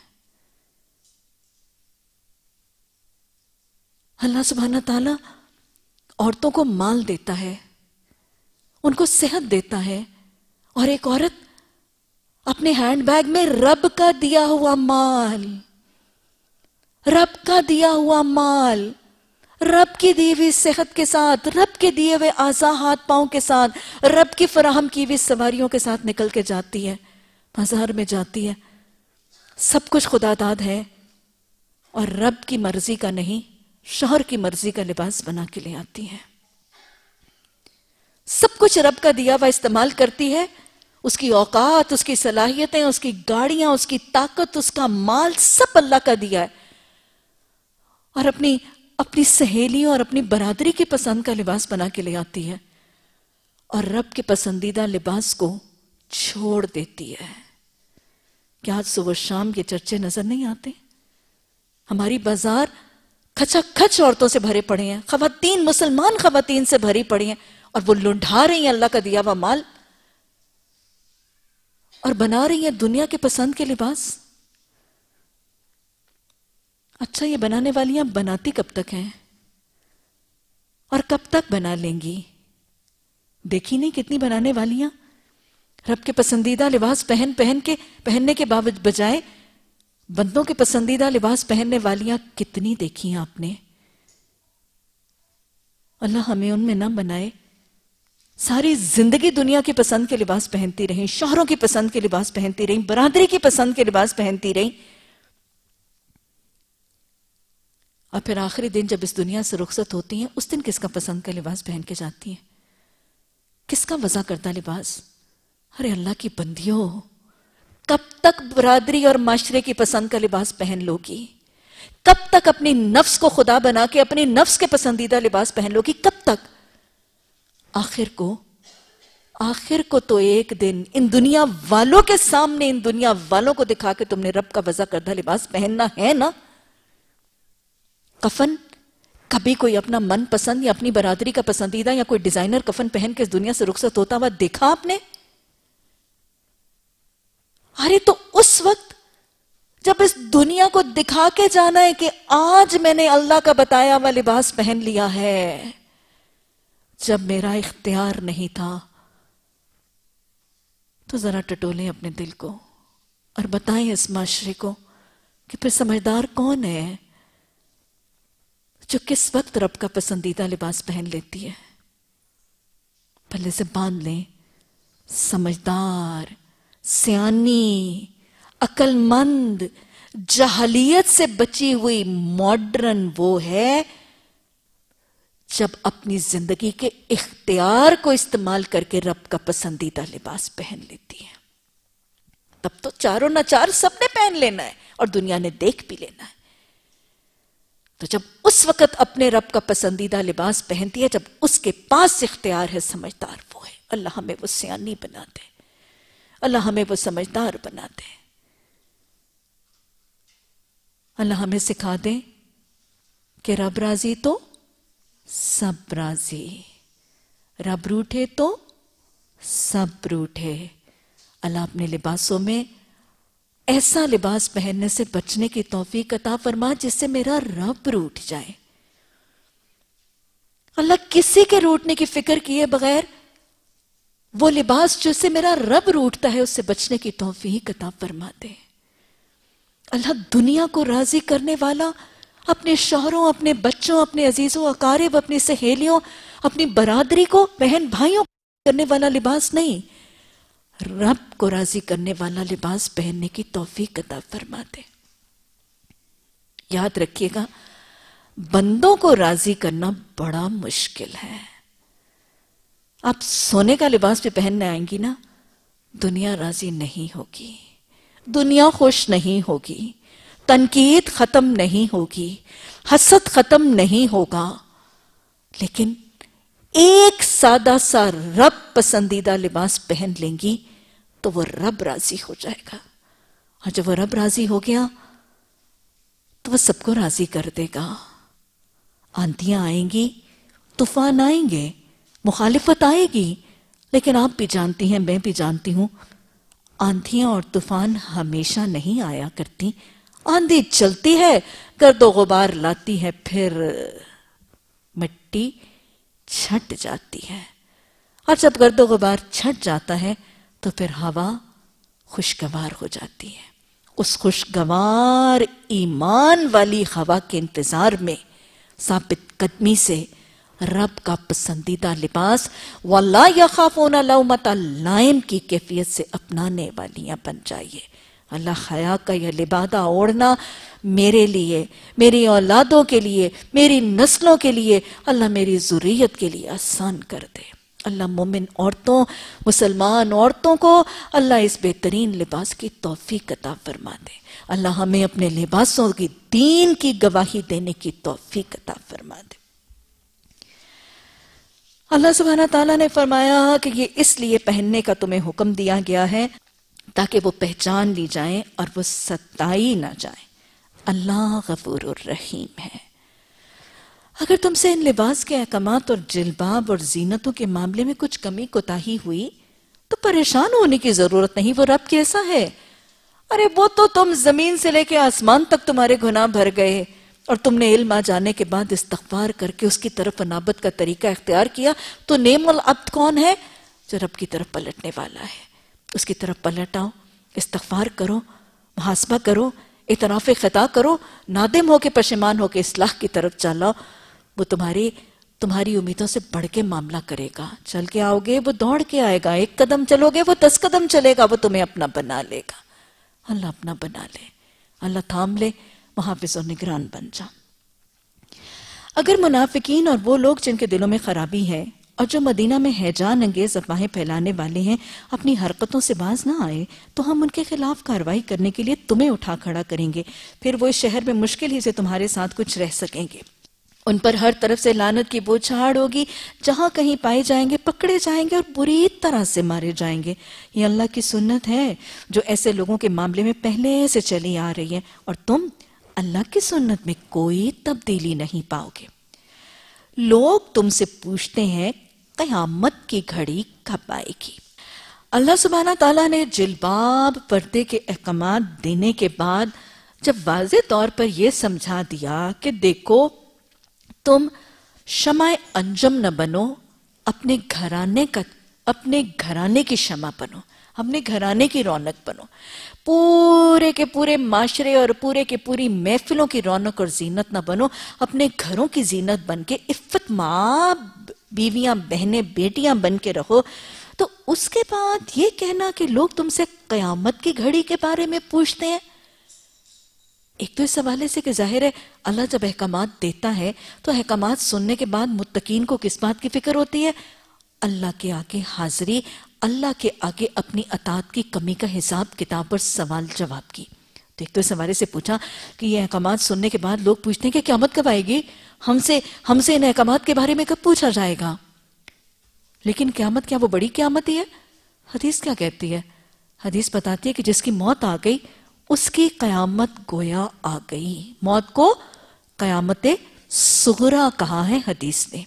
اللہ سبحانہ تعالیٰ عورتوں کو مال دیتا ہے، ان کو صحت دیتا ہے، اور ایک عورت اپنے ہینڈ بیگ میں رب کا دیا ہوا مال، رب کا دیا ہوا مال، رب کی دی ہوئی صحت کے ساتھ، رب کے دیے ہوئے اعضاء ہاتھ پاؤں کے ساتھ، رب کی فراہم کی ہوئی سواریوں کے ساتھ نکل کے جاتی ہے، بازار میں جاتی ہے، سب کچھ خدا داد ہے، اور رب کی مرضی کا نہیں، شوہر کی مرضی کا لباس بنا کے لے آتی ہے۔ سب کچھ رب کا دیا ہوا استعمال کرتی ہے، اس کی اوقات، اس کی صلاحیتیں، اس کی گاڑیاں، اس کی طاقت، اس کا مال، سب اللہ کا دیا ہے، اور اپنی اپنی سہیلیوں اور اپنی برادری کی پسند کا لباس بنا کے لے آتی ہے، اور رب کے پسندیدہ لباس کو چھوڑ دیتی ہے۔ کیا آج صبح شام یہ چرچے نظر نہیں آتے؟ ہماری بازار کھچا کھچ عورتوں سے بھرے پڑے ہیں، خواتین، مسلمان خواتین سے بھری پڑی ہیں، اور وہ لنڈھا رہی ہیں اللہ کا دیا ہوا مال، اور بنا رہی ہیں دنیا کے پسند کے لباس۔ اچھا، یہ بنانے والیاں بناتی کب تک ہیں اور کب تک بنا لیں گی؟ دیکھی نہیں کتنی بنانے والیاں رب کے پسندیدہ لباس پہن پہن کے پہننے کے بجائے بندوں کے پسندیدہ لباس پہننے والیاں کتنی دیکھی ہیں آپ نے؟ اللہ ہمیں ان میں نہ بنائے۔ ساری زندگی دنیا کی پسند کے لباس پہنتی رہیں، شوہروں کی پسند کے لباس پہنتی رہیں، برادری کی پسند کے لباس پہنتی رہیں، اور پھر آخری دن جب اس دنیا سے رخصت ہوتی ہیں، اس دن کس کا پسند کا لباس پہن کے جاتی ہیں؟ کس کا وضع کردہ لباس؟ ارے اللہ کی بندیوں، کب تک برادری اور معاشرے کی پسند کا لباس پہن لو گی؟ کب تک اپنی نفس کو خدا بنا کے اپنی نفس کے پسندیدہ لباس پہن لو گی؟ کب تک؟ آخر کو آخر کو تو ایک دن ان دنیا والوں کے سامنے، ان دنیا والوں کو دکھا کے تم نے رب کا وضع کردہ لباس پہننا ہے نا۔ کفن کبھی کوئی اپنا من پسند یا اپنی برادری کا پسندیدہ یا کوئی ڈیزائنر کفن پہن کے اس دنیا سے رخصت ہوتا ہوا دیکھا آپ نے؟ ارے تو اس وقت جب اس دنیا کو دکھا کے جانا ہے کہ آج میں نے اللہ کا بتایا ہوا لباس پہن لیا ہے، جب میرا اختیار نہیں تھا، تو ذرا ٹٹولیں اپنے دل کو اور بتائیں اس معاشرے کو کہ پھر سمجھدار کون ہے جو کس وقت رب کا پسندیدہ لباس پہن لیتی ہے؟ پہلے سے باندھ لیں، سمجھدار، سیانی، عقل مند، جہلیت سے بچی ہوئی ماڈرن وہ ہے جب اپنی زندگی کے اختیار کو استعمال کر کے رب کا پسندیدہ لباس پہن لیتی ہے۔ تب تو چاروں نہ چار سب نے پہن لینا ہے اور دنیا نے دیکھ بھی لینا ہے۔ تو جب اس وقت اپنے رب کا پسندیدہ لباس پہنتی ہے، جب اس کے پاس اختیار ہے، سمجھدار وہ ہے۔ اللہ ہمیں وہ سیانی بنا دے، اللہ ہمیں وہ سمجھدار بنا دے، اللہ ہمیں سکھا دے کہ رب راضی تو سب راضی، رب روٹھے تو سب روٹھے۔ اللہ اپنے لباسوں میں ایسا لباس پہننے سے بچنے کی توفیق عطا فرما جس سے میرا رب روٹھ جائے۔ اللہ کسی کے روٹنے کی فکر کیے بغیر وہ لباس جس سے میرا رب روٹتا ہے اس سے بچنے کی توفیق عطا فرما دے۔ اللہ دنیا کو راضی کرنے والا اپنے شوہروں، اپنے بچوں، اپنے عزیزوں، اقارب، اپنی سہیلیوں، اپنی برادری کو، بہن بھائیوں کو کرنے والا لباس نہیں، رب کو راضی کرنے والا لباس پہننے کی توفیق عطا فرما دے۔ یاد رکھیے گا، بندوں کو راضی کرنا بڑا مشکل ہے. آپ سونے کا لباس بھی پہننے آئیں گی نا، دنیا راضی نہیں ہوگی، دنیا خوش نہیں ہوگی، تنقید ختم نہیں ہوگی، حسد ختم نہیں ہوگا. لیکن ایک سادہ سا رب پسندیدہ لباس پہن لیں گی تو وہ رب راضی ہو جائے گا، اور جب وہ رب راضی ہو گیا تو وہ سب کو راضی کر دے گا. آندھیاں آئیں گی، طوفان آئیں گے، مخالفت آئے گی، لیکن آپ بھی جانتی ہیں، میں بھی جانتی ہوں، آندھیاں اور طوفان ہمیشہ نہیں آیا کرتی. آندھی چلتی ہے، گرد و غبار لاتی ہے، پھر مٹی چھٹ جاتی ہے، اور جب گرد و غبار چھٹ جاتا ہے تو پھر ہوا خوشگوار ہو جاتی ہے. اس خوشگوار ایمان والی ہوا کے انتظار میں ثابت قدمی سے رب کا پسندیدہ لباس وَلَا يَخَافُونَ لَوْمَةَ لائم کی کیفیت سے اپنانے والیاں بن جائیے. اللہ حیا کا یہ لبادہ اوڑھنا میرے لیے، میری اولادوں کے لیے، میری نسلوں کے لیے، اللہ میری ذریت کے لیے آسان کر دے. اللہ مومن عورتوں، مسلمان عورتوں کو اللہ اس بہترین لباس کی توفیق عطا فرما دے. اللہ ہمیں اپنے لباسوں کی دین کی گواہی دینے کی توفیق عطا فرما دے. اللہ سبحانہ تعالیٰ نے فرمایا کہ یہ اس لیے پہننے کا تمہیں حکم دیا گیا ہے تاکہ وہ پہچان لی جائیں اور وہ ستائی نہ جائیں. اللہ غفور الرحیم ہے. اگر تم سے ان لباس کے احکامات اور جلباب اور زینتوں کے معاملے میں کچھ کمی کوتاہی ہوئی تو پریشان ہونے کی ضرورت نہیں، وہ رب کیسا ہے. ارے وہ تو تم زمین سے لے کے آسمان تک تمہارے گناہ بھر گئے اور تم نے علم آ جانے کے بعد استغفار کر کے اس کی طرف انابت کا طریقہ اختیار کیا. تو نعم العبد کون ہے؟ جو رب کی طرف پلٹنے والا ہے. اس کی طرف پلٹ آؤ، استغفار کرو، محاسبہ کرو، اعتراف خطا کرو، نادم ہو کے پشیمان ہو کے اصلاح کی طرف چلاؤ. وہ تمہاری تمہاری امیدوں سے بڑھ کے معاملہ کرے گا. چل کے آؤ گے وہ دوڑ کے آئے گا، ایک قدم چلو گے وہ دس قدم چلے گا، وہ تمہیں اپنا بنا لے گا. اللہ اپنا بنا لے، اللہ تھام لے، محافظ و نگران بن جا. اگر منافقین اور وہ لوگ جن کے دلوں میں خرابی ہے اور جو مدینہ میں ہیجان انگیز افواہیں پھیلانے والے ہیں اپنی حرکتوں سے باز نہ آئے تو ہم ان کے خلاف کارروائی کرنے کے لیے تمہیں اٹھا کھڑا کریں گے. پھر وہ اس شہر میں مشکل ہی سے تمہارے ساتھ کچھ رہ سکیں گے. ان پر ہر طرف سے لعنت کی بوچھاڑ ہوگی، جہاں کہیں پائے جائیں گے پکڑے جائیں گے اور بری طرح سے مارے جائیں گے. یہ اللہ کی سنت ہے جو ایسے لوگوں کے معاملے میں پہلے سے چلی آ رہی ہے، اور تم اللہ کی سنت میں کوئی تبدیلی نہیں پاؤ گے. لوگ تم سے پوچھتے ہیں قیامت کی گھڑی کب آئے گی. اللہ سبحانہ تعالیٰ نے جلباب پردے کے احکامات دینے کے بعد جب واضح طور پر یہ سمجھا دیا کہ دیکھو تم شمع انجم نہ بنو، اپنے گھرانے کا اپنے گھرانے کی شمع بنو، اپنے گھرانے کی رونق بنو، پورے کے پورے معاشرے اور پورے کے پوری محفلوں کی رونق اور زینت نہ بنو، اپنے گھروں کی زینت بن کے عفت ماں بیویاں بہنیں بیٹیاں بن کے رہو. تو اس کے بعد یہ کہنا کہ لوگ تم سے قیامت کی گھڑی کے بارے میں پوچھتے ہیں، ایک تو اس حوالے سے کہ ظاہر ہے اللہ جب احکامات دیتا ہے تو احکامات سننے کے بعد متقین کو کس بات کی فکر ہوتی ہے؟ اللہ کے آگے حاضری، اللہ کے آگے اپنی اطاعت کی کمی کا حساب کتاب اور سوال جواب کی. تو ایک تو اس حوالے سے پوچھا کہ یہ احکامات سننے کے بعد لوگ پوچھتے ہیں کہ قیامت کب آئے گی، ہم سے ہم سے ان احکامات کے بارے میں کب پوچھا جائے گا. لیکن قیامت کیا وہ بڑی قیامت ہی ہے؟ حدیث کیا کہتی ہے؟ حدیث بتاتی ہے کہ جس کی موت آ گئی اس کی قیامت گویا آ گئی. موت کو قیامت صغرا کہا ہے حدیث نے.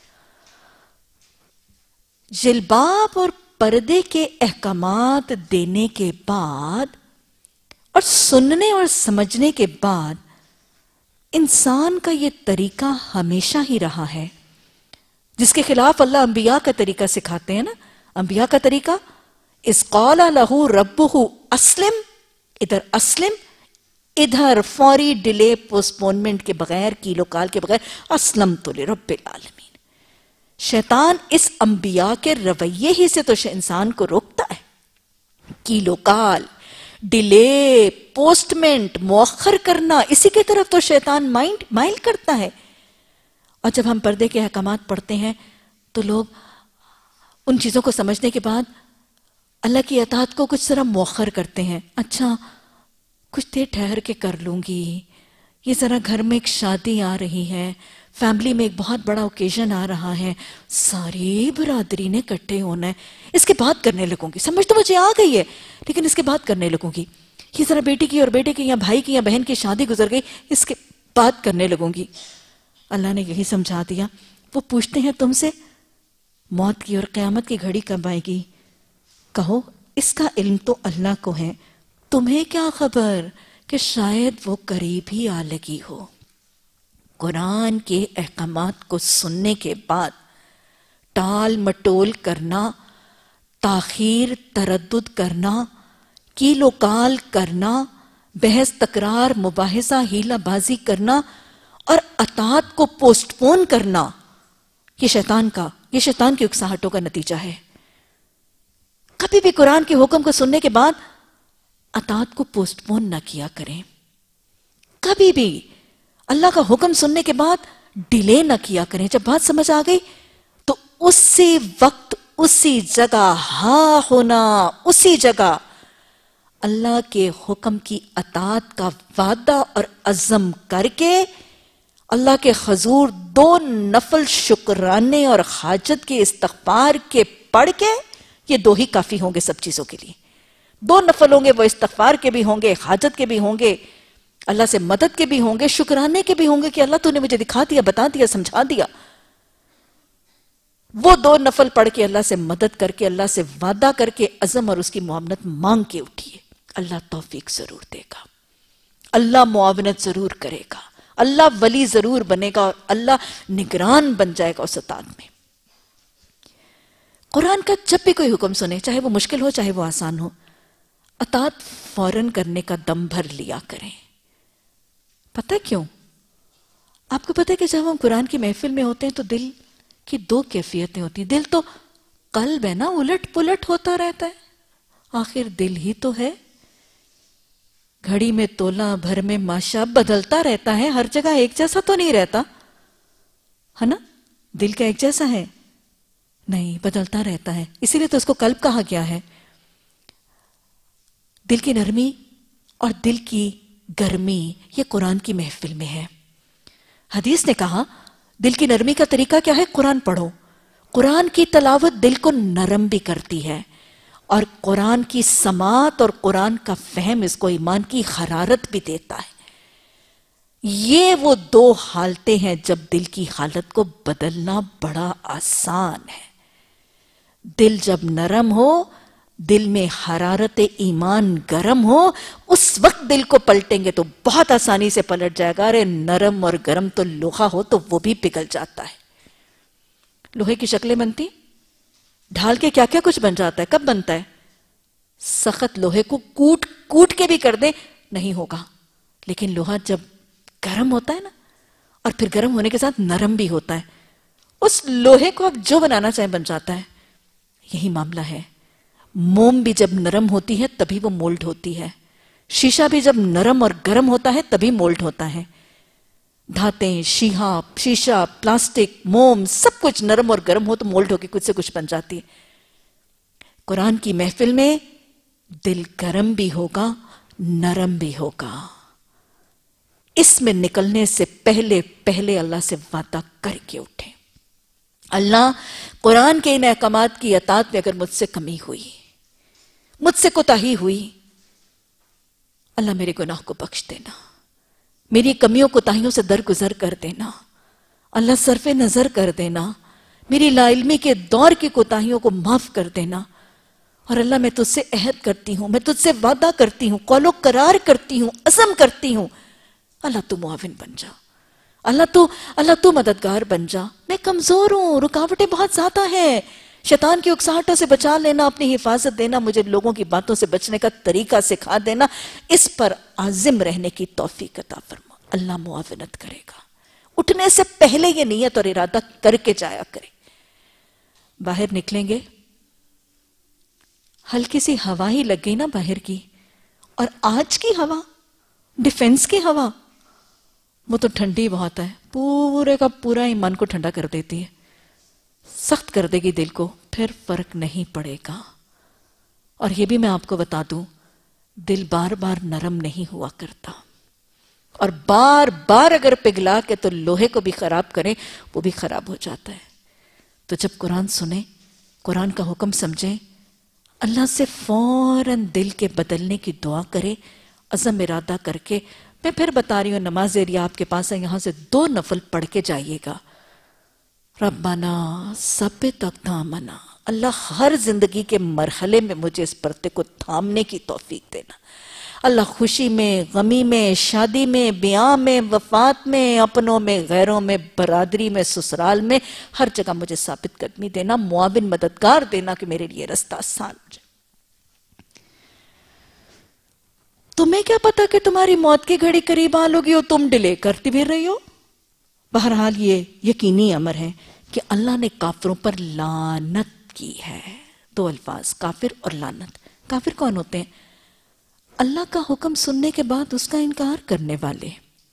جلباب اور پردے کے احکامات دینے کے بعد اور سننے اور سمجھنے کے بعد انسان کا یہ طریقہ ہمیشہ ہی رہا ہے جس کے خلاف اللہ انبیاء کا طریقہ سکھاتے ہیں نا. انبیاء کا طریقہ اذ قال لہ ربہ اسلم، ادھر اسلم، ادھر فوری ڈیلے پوسٹپونمنٹ کے بغیر، کیلو کال کے بغیر اسلمت لرب العالمین. شیطان اس انبیاء کے رویے ہی سے تو انسان کو روکتا ہے. کیلو کال، ڈیلے، پوسٹمنٹ مؤخر کرنا، اسی کی طرف تو شیطان مائنڈ مائل کرتا ہے. اور جب ہم پردے کے احکامات پڑھتے ہیں تو لوگ ان چیزوں کو سمجھنے کے بعد اللہ کی اطاعت کو کچھ ذرا مؤخر کرتے ہیں. اچھا کچھ دیر ٹھہر کے کر لوں گی، یہ ذرا گھر میں ایک شادی آ رہی ہے، فیملی میں ایک بہت بڑا اوکیزن آ رہا ہے، ساری برادری نے اکٹھے ہونا ہے، اس کے بعد کرنے لگوں گی. سمجھ تو مجھے آ گئی ہے لیکن اس کے بعد کرنے لگوں گی. یہ ذرا بیٹی کی اور بیٹے کی یا بھائی کی یا بہن کی شادی گزر گئی، اس کے بعد کرنے لگوں گی. اللہ نے یہی سمجھا دیا. وہ پوچھتے ہیں تم سے موت کی اور قیامت کی گھڑی کب آئے گی؟ کہو اس کا علم تو اللہ کو ہے، تمہیں کیا خبر کہ شاید وہ قریب ہی آ لگی ہو. قرآن کے احکامات کو سننے کے بعد ٹال مٹول کرنا، تاخیر تردد کرنا، کیل و کال کرنا، بحث تکرار مباحثہ ہیلہ بازی کرنا اور اطاعت کو پوسٹ پون کرنا، یہ شیطان کا یہ شیطان کی اکساہٹوں کا نتیجہ ہے. کبھی بھی قرآن کے حکم کو سننے کے بعد اطاعت کو پوسٹ پون نہ کیا کریں. کبھی بھی اللہ کا حکم سننے کے بعد ڈیلے نہ کیا کریں. جب بات سمجھ آ گئی تو اسی وقت اسی جگہ ہاں ہونا، اسی جگہ اللہ کے حکم کی اطاعت کا وعدہ اور عزم کر کے اللہ کے حضور دو نفل شکرانے اور حاجت کے استغفار کے پڑھ کے، یہ دو ہی کافی ہوں گے سب چیزوں کے لیے. دو نفل ہوں گے، وہ استغفار کے بھی ہوں گے، حاجت کے بھی ہوں گے، اللہ سے مدد کے بھی ہوں گے، شکرانے کے بھی ہوں گے کہ اللہ تو نے مجھے دکھا دیا، بتا دیا، سمجھا دیا. وہ دو نفل پڑھ کے اللہ سے مدد کر کے، اللہ سے وعدہ کر کے، عزم اور اس کی معاونت مانگ کے اٹھیے. اللہ توفیق ضرور دے گا، اللہ معاونت ضرور کرے گا، اللہ ولی ضرور بنے گا اور اللہ نگران بن جائے گا اس اطاعت میں. قرآن کا جب بھی کوئی حکم سنے، چاہے وہ مشکل ہو چاہے وہ آسان ہو، اطاعت فوراً کرنے کا دم بھر لیا کریں. پتہ کیوں؟ آپ کو پتہ ہے کہ جب ہم قرآن کی محفل میں ہوتے ہیں تو دل کی دو کیفیتیں ہوتی ہیں. دل تو قلب ہے نا، الٹ پلٹ ہوتا رہتا ہے، آخر دل ہی تو ہے. گھڑی میں تولا بھر میں ماشا بدلتا رہتا ہے، ہر جگہ ایک جیسا تو نہیں رہتا ہے نا. دل کا ایک جیسا ہے نہیں، بدلتا رہتا ہے. اسی لیے تو اس کو قلب کہا گیا ہے. دل کی نرمی اور دل کی گرمی یہ قرآن کی محفل میں ہے. حدیث نے کہا دل کی نرمی کا طریقہ کیا ہے؟ قرآن پڑھو. قرآن کی تلاوت دل کو نرم بھی کرتی ہے اور قرآن کی سماعت اور قرآن کا فہم اس کو ایمان کی حرارت بھی دیتا ہے. یہ وہ دو حالتیں ہیں جب دل کی حالت کو بدلنا بڑا آسان ہے. دل جب نرم ہو، دل میں حرارت ایمان گرم ہو، اس وقت دل کو پلٹیں گے تو بہت آسانی سے پلٹ جائے گا. ارے نرم اور گرم تو لوہا ہو تو وہ بھی پگھل جاتا ہے. لوہے کی شکلیں بنتی، ڈھال کے کیا کیا کچھ بن جاتا ہے. کب بنتا ہے؟ سخت لوہے کو کوٹ کوٹ کے بھی کر دیں نہیں ہوگا. لیکن لوہا جب گرم ہوتا ہے نا، اور پھر گرم ہونے کے ساتھ نرم بھی ہوتا ہے، اس لوہے کو آپ جو بنانا چاہیں بن جاتا ہے. یہی معاملہ ہے. موم بھی جب نرم ہوتی ہے تبھی وہ مولڈ ہوتی ہے. شیشہ بھی جب نرم اور گرم ہوتا ہے تبھی مولڈ ہوتا ہے. دھاتیں، شیہا، شیشہ، پلاسٹک، موم، سب کچھ نرم اور گرم ہو تو مولڈ ہو کے کچھ سے کچھ بن جاتی ہے. قرآن کی محفل میں دل گرم بھی ہوگا، نرم بھی ہوگا. اس میں نکلنے سے پہلے پہلے اللہ سے وعدہ کر کے اٹھیں. اللہ، قرآن کے ان احکامات کی اطاعت میں اگر مجھ سے کمی ہوئی، مجھ سے کوتاہی ہوئی، اللہ میرے گناہ کو بخش دینا، میری کمیوں کوتاہیوں سے درگزر کر دینا، اللہ صرف نظر کر دینا، میری لا علمی کے دور کی کوتاہیوں کو معاف کر دینا. اور اللہ میں تجھ سے عہد کرتی ہوں، میں تجھ سے وعدہ کرتی ہوں، قول و قرار کرتی ہوں، عزم کرتی ہوں، اللہ تو معاون بن جا، اللہ تو اللہ تو مددگار بن جا. میں کمزور ہوں، رکاوٹیں بہت زیادہ ہیں. شیطان کی اکساہٹوں سے بچا لینا، اپنی حفاظت دینا، مجھے لوگوں کی باتوں سے بچنے کا طریقہ سکھا دینا، اس پر عازم رہنے کی توفیق عطا فرما. اللہ معاونت کرے گا. اٹھنے سے پہلے یہ نیت اور ارادہ کر کے جایا کرے. باہر نکلیں گے، ہلکی سی ہوا ہی لگ گئی نا باہر کی، اور آج کی ہوا، ڈیفنس کی ہوا، وہ تو ٹھنڈی بہت ہے، پورے کا پورا ایمان کو ٹھنڈا کر دیتی ہے، سخت کر دے گی دل کو، پھر فرق نہیں پڑے گا۔ اور یہ بھی میں آپ کو بتا دوں، دل بار بار نرم نہیں ہوا کرتا، اور بار بار اگر پگھلا کے تو لوہے کو بھی خراب کریں وہ بھی خراب ہو جاتا ہے۔ تو جب قرآن سنیں، قرآن کا حکم سمجھیں، اللہ سے فوراً دل کے بدلنے کی دعا کرے، عزم ارادہ کر کے۔ میں پھر بتا رہی ہوں، نماز ایریا آپ کے پاس ہے، یہاں سے دو نفل پڑھ کے جائیے گا۔ ربنا ثبت اقدامنا، اللہ ہر زندگی کے مرحلے میں مجھے اس پردے کو تھامنے کی توفیق دینا۔ اللہ خوشی میں، غمی میں، شادی میں، بیاہ میں، وفات میں، اپنوں میں، غیروں میں، برادری میں، سسرال میں، ہر جگہ مجھے ثابت قدمی دینا، معاون مددگار دینا کہ میرے لیے رستہ آسان ہو جائے۔ تمہیں کیا پتا کہ تمہاری موت کی گھڑی قریب آ لوگی اور تم ڈیلے کرتی بھی رہی ہو؟ بہرحال یہ یقینی امر ہے کہ اللہ نے کافروں پر لعنت کی ہے۔ دو الفاظ، کافر اور لعنت۔ کافر کون ہوتے ہیں؟ اللہ کا حکم سننے کے بعد اس کا انکار کرنے والے۔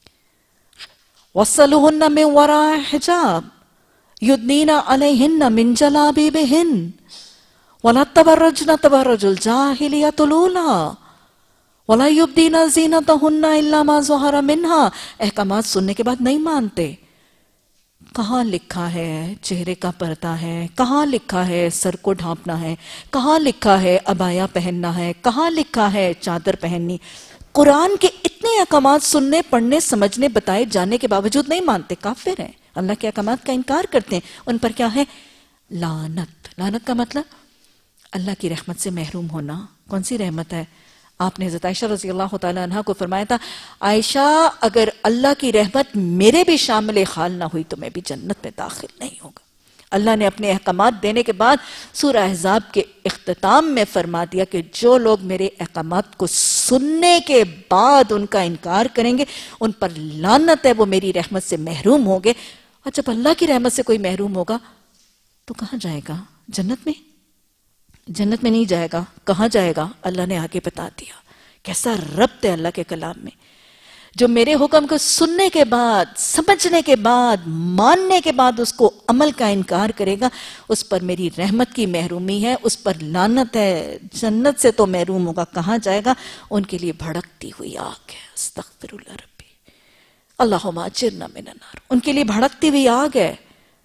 وَصَلُهُنَّ مِنْ وَرَاءِ حِجَابٍ يُدْنِينَ عَلَيْهِنَّ مِنْ جَلَابِيبِهِنَّ وَلَا تَبَرَّجْنَ تَبَرَّجُ الْجَاهِلِيَّةِ الْأُولَىٰ وَلَا يُبْدِينَ زِينَتَهُنَّ إِلَّا مَا ظَهَرَ مِنْهَا۔ احکامات سننے کے بعد نہیں مانتے۔ کہاں لکھا ہے چہرے کا پردہ ہے؟ کہاں لکھا ہے سر کو ڈھانپنا ہے؟ کہاں لکھا ہے عبایا پہننا ہے؟ کہاں لکھا ہے چادر پہننی؟ قرآن کے اتنے احکامات سننے، پڑھنے، سمجھنے، بتائے جانے کے باوجود نہیں مانتے، کافر ہیں، اللہ کے احکامات کا انکار کرتے ہیں۔ ان پر کیا ہے؟ لعنت۔ لعنت کا مطلب اللہ کی رحمت سے محروم ہونا۔ کون سی رحمت ہے؟ آپ نے حضرت عائشہ رضی اللہ تعالیٰ عنہ کو فرمایا تھا، عائشہ اگر اللہ کی رحمت میرے بھی شامل حال نہ ہوئی تو میں بھی جنت میں داخل نہیں ہوگا۔ اللہ نے اپنے احکامات دینے کے بعد سورہ احزاب کے اختتام میں فرما دیا کہ جو لوگ میرے احکامات کو سننے کے بعد ان کا انکار کریں گے ان پر لعنت ہے، وہ میری رحمت سے محروم ہوں گے۔ اور جب اللہ کی رحمت سے کوئی محروم ہوگا تو کہاں جائے گا؟ جنت میں؟ جنت میں نہیں جائے گا۔ کہاں جائے گا؟ اللہ نے آگے بتا دیا۔ کیسا ربط ہے اللہ کے کلام میں۔ جو میرے حکم کو سننے کے بعد، سمجھنے کے بعد، ماننے کے بعد اس کو عمل کا انکار کرے گا، اس پر میری رحمت کی محرومی ہے، اس پر لعنت ہے، جنت سے تو محروم ہوگا۔ کہاں جائے گا؟ ان کے لیے بھڑکتی ہوئی آگ ہے۔ استغفر اللہ ربی، اللہم اجرنا من النار۔ ان کے لیے بھڑکتی ہوئی آگ ہے۔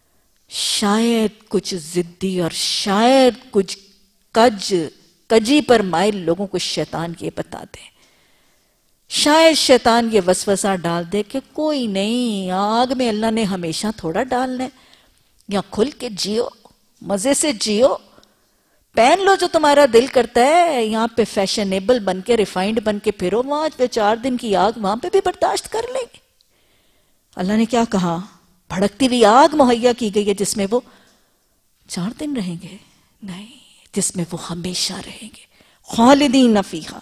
شاید کچھ ضدی اور شاید کچھ کج کجی پر مائل لوگوں کو شیطان یہ بتا دے، شاید شیطان یہ وسوسہ ڈال دے کہ کوئی نہیں، آگ میں اللہ نے ہمیشہ تھوڑا ڈالنا ہے، یا کھل کے جیو، مزے سے جیو، پہن لو جو تمہارا دل کرتا ہے، یہاں پہ فیشنیبل بن کے، ریفائنڈ بن کے پھرو، وہاں پہ چار دن کی آگ وہاں پہ بھی برداشت کر لیں گے۔ اللہ نے کیا کہا؟ بھڑکتی ہوئی آگ مہیا کی گئی ہے جس میں وہ چار دن رہیں گے، نہیں، جس میں وہ ہمیشہ رہیں گے، خالدین فیہا۔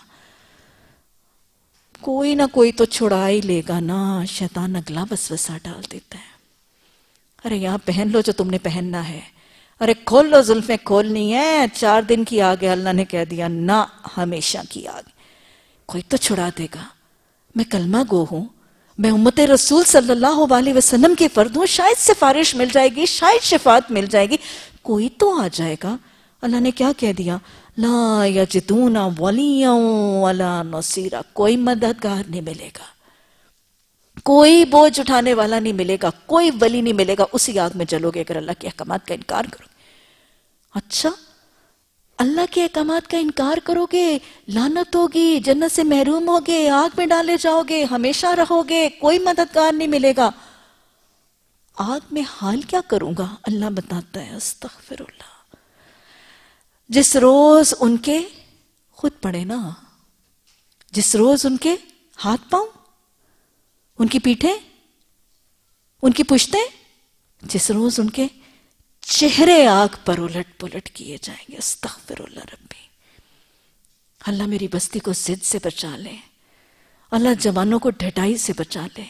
کوئی نہ کوئی تو چھڑا ہی لے گا نا، شیطان اگلا وسوسہ ڈال دیتا ہے۔ ارے یہاں پہن لو جو تم نے پہننا ہے، ارے کھول لو زلفیں کھولنی ہے، چار دن کی آگ ہے، اللہ نے کہہ دیا نہ، ہمیشہ کی آگ۔ کوئی تو چھڑا دے گا۔ میں کلمہ گو ہوں، میں امت رسول صلی اللہ علیہ وسلم کے فرد ہوں، شاید سفارش مل جائے گی، شاید شفاعت مل جائے گی، کوئی تو آ جائے گا۔ اللہ نے کیا کہہ دیا؟ لا یجدون ولیا ولا نصیرا، کوئی مددگار نہیں ملے گا، کوئی بوجھ اٹھانے والا نہیں ملے گا، کوئی ولی نہیں ملے گا، اسی آگ میں جلو گے اگر اللہ کے احکامات کا انکار کرو گے۔ اچھا، اللہ کے احکامات کا انکار کرو گے، لعنت ہوگی، جنت سے محروم ہوگے، آگ میں ڈالے جاؤ گے، ہمیشہ رہو گے، کوئی مددگار نہیں ملے گا۔ آگ میں حال کیا کروں گا؟ اللہ بتاتا ہے، استغفر اللہ۔ جس روز ان کے، خود پڑھے نا، جس روز ان کے ہاتھ پاؤں، ان کی پیٹھیں، ان کی پشتیں، جس روز ان کے چہرے آگ پر الٹ پلٹ کیے جائیں گے۔ استغفر اللہ ربی۔ اللہ میری بستی کو ضد سے بچا لے، اللہ جوانوں کو ڈھٹائی سے بچا لے۔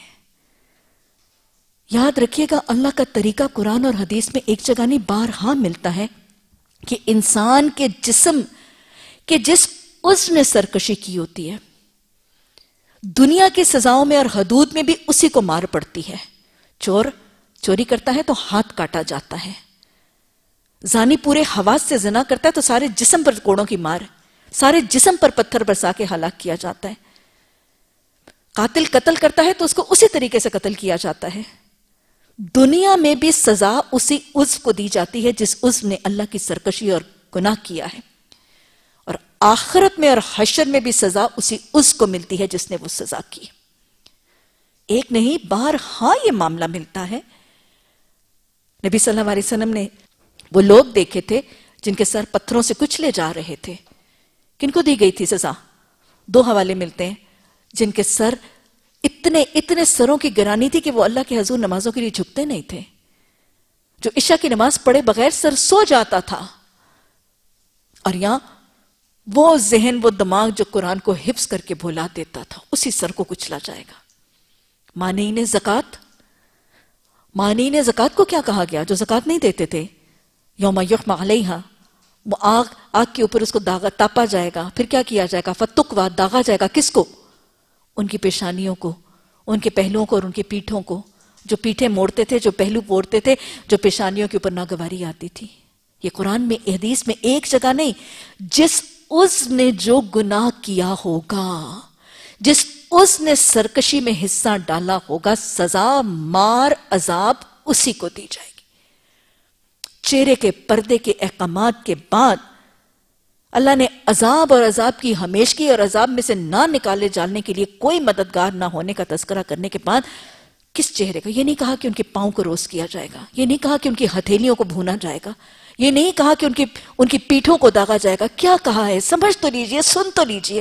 یاد رکھیے گا، اللہ کا طریقہ قرآن اور حدیث میں ایک جگہ نہیں بارہا ملتا ہے کہ انسان کے جسم کے جس عضو نے سرکشی کی ہوتی ہے، دنیا کی سزاؤں میں اور حدود میں بھی اسی کو مار پڑتی ہے. چور چوری کرتا ہے تو ہاتھ کاٹا جاتا ہے. زانی پورے حواس سے زنا کرتا ہے تو سارے جسم پر کوڑوں کی مار، سارے جسم پر پتھر برسا کے ہلاک کیا جاتا ہے. قاتل قتل کرتا ہے تو اس کو اسی طریقے سے قتل کیا جاتا ہے. دنیا میں بھی سزا اسی عضو کو دی جاتی ہے جس عضو نے اللہ کی سرکشی اور گناہ کیا ہے، اور آخرت میں اور حشر میں بھی سزا اسی عضو کو ملتی ہے جس نے وہ سزا کی. ایک نہیں بارہا یہ معاملہ ملتا ہے. نبی صلی اللہ علیہ وسلم نے وہ لوگ دیکھے تھے جن کے سر پتھروں سے کچلے جا رہے تھے. کن کو دی گئی تھی سزا؟ دو حوالے ملتے ہیں. جن کے سر اتنے اتنے سروں کی گرانی تھی کہ وہ اللہ کے حضور نمازوں کے لیے جھکتے نہیں تھے، جو عشاء کی نماز پڑھے بغیر سر سو جاتا تھا. اور یہاں وہ ذہن وہ دماغ جو قرآن کو حفظ کر کے بھولا دیتا تھا، اسی سر کو کچلا جائے گا. مانعین زکوٰۃ، مانعین زکوٰۃ کو کیا کہا گیا؟ جو زکوٰۃ نہیں دیتے تھے. یوم یحمى علیہا، وہ آگ آگ کے اوپر اس کو داغا تاپا جائے گا. پھر کیا کیا جائے گا؟ فتقوا، داغا جائے گا. کس کو؟ ان کی پیشانیوں کو، ان کے پہلوؤں کو اور ان کی پیٹھوں کو. جو پیٹھیں موڑتے تھے، جو پہلو موڑتے تھے، جو پیشانیوں کے اوپر ناگواری آتی تھی. یہ قرآن میں حدیث میں ایک جگہ نہیں. جس عضو نے جو گناہ کیا ہوگا، جس عضو نے سرکشی میں حصہ ڈالا ہوگا، سزا مار عذاب اسی کو دی جائے گی. چہرے کے پردے کے احکامات کے بعد اللہ نے عذاب اور عذاب کی ہمیشگی اور عذاب میں سے نہ نکالے جانے کے لیے کوئی مددگار نہ ہونے کا تذکرہ کرنے کے بعد کس چہرے کا؟ یہ نہیں کہا کہ ان کے پاؤں کو روست کیا جائے گا، یہ نہیں کہا کہ ان کی ہتھیلیوں کو بھونا جائے گا، یہ نہیں کہا کہ ان کی ان کی پیٹھوں کو داغا جائے گا. کیا کہا ہے؟ سمجھ تو لیجئے، سن تو لیجئے.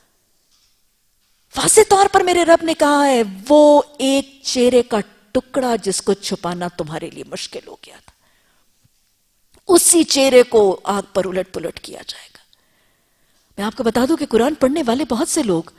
واضح طور پر میرے رب نے کہا ہے وہ ایک چہرے کا ٹکڑا جس کو چھپانا تمہارے لیے مشکل ہو گیا تھا، اسی چہرے کو آگ پر الٹ پلٹ کیا جائے گا. میں آپ کو بتا دوں کہ قرآن پڑھنے والے بہت سے لوگ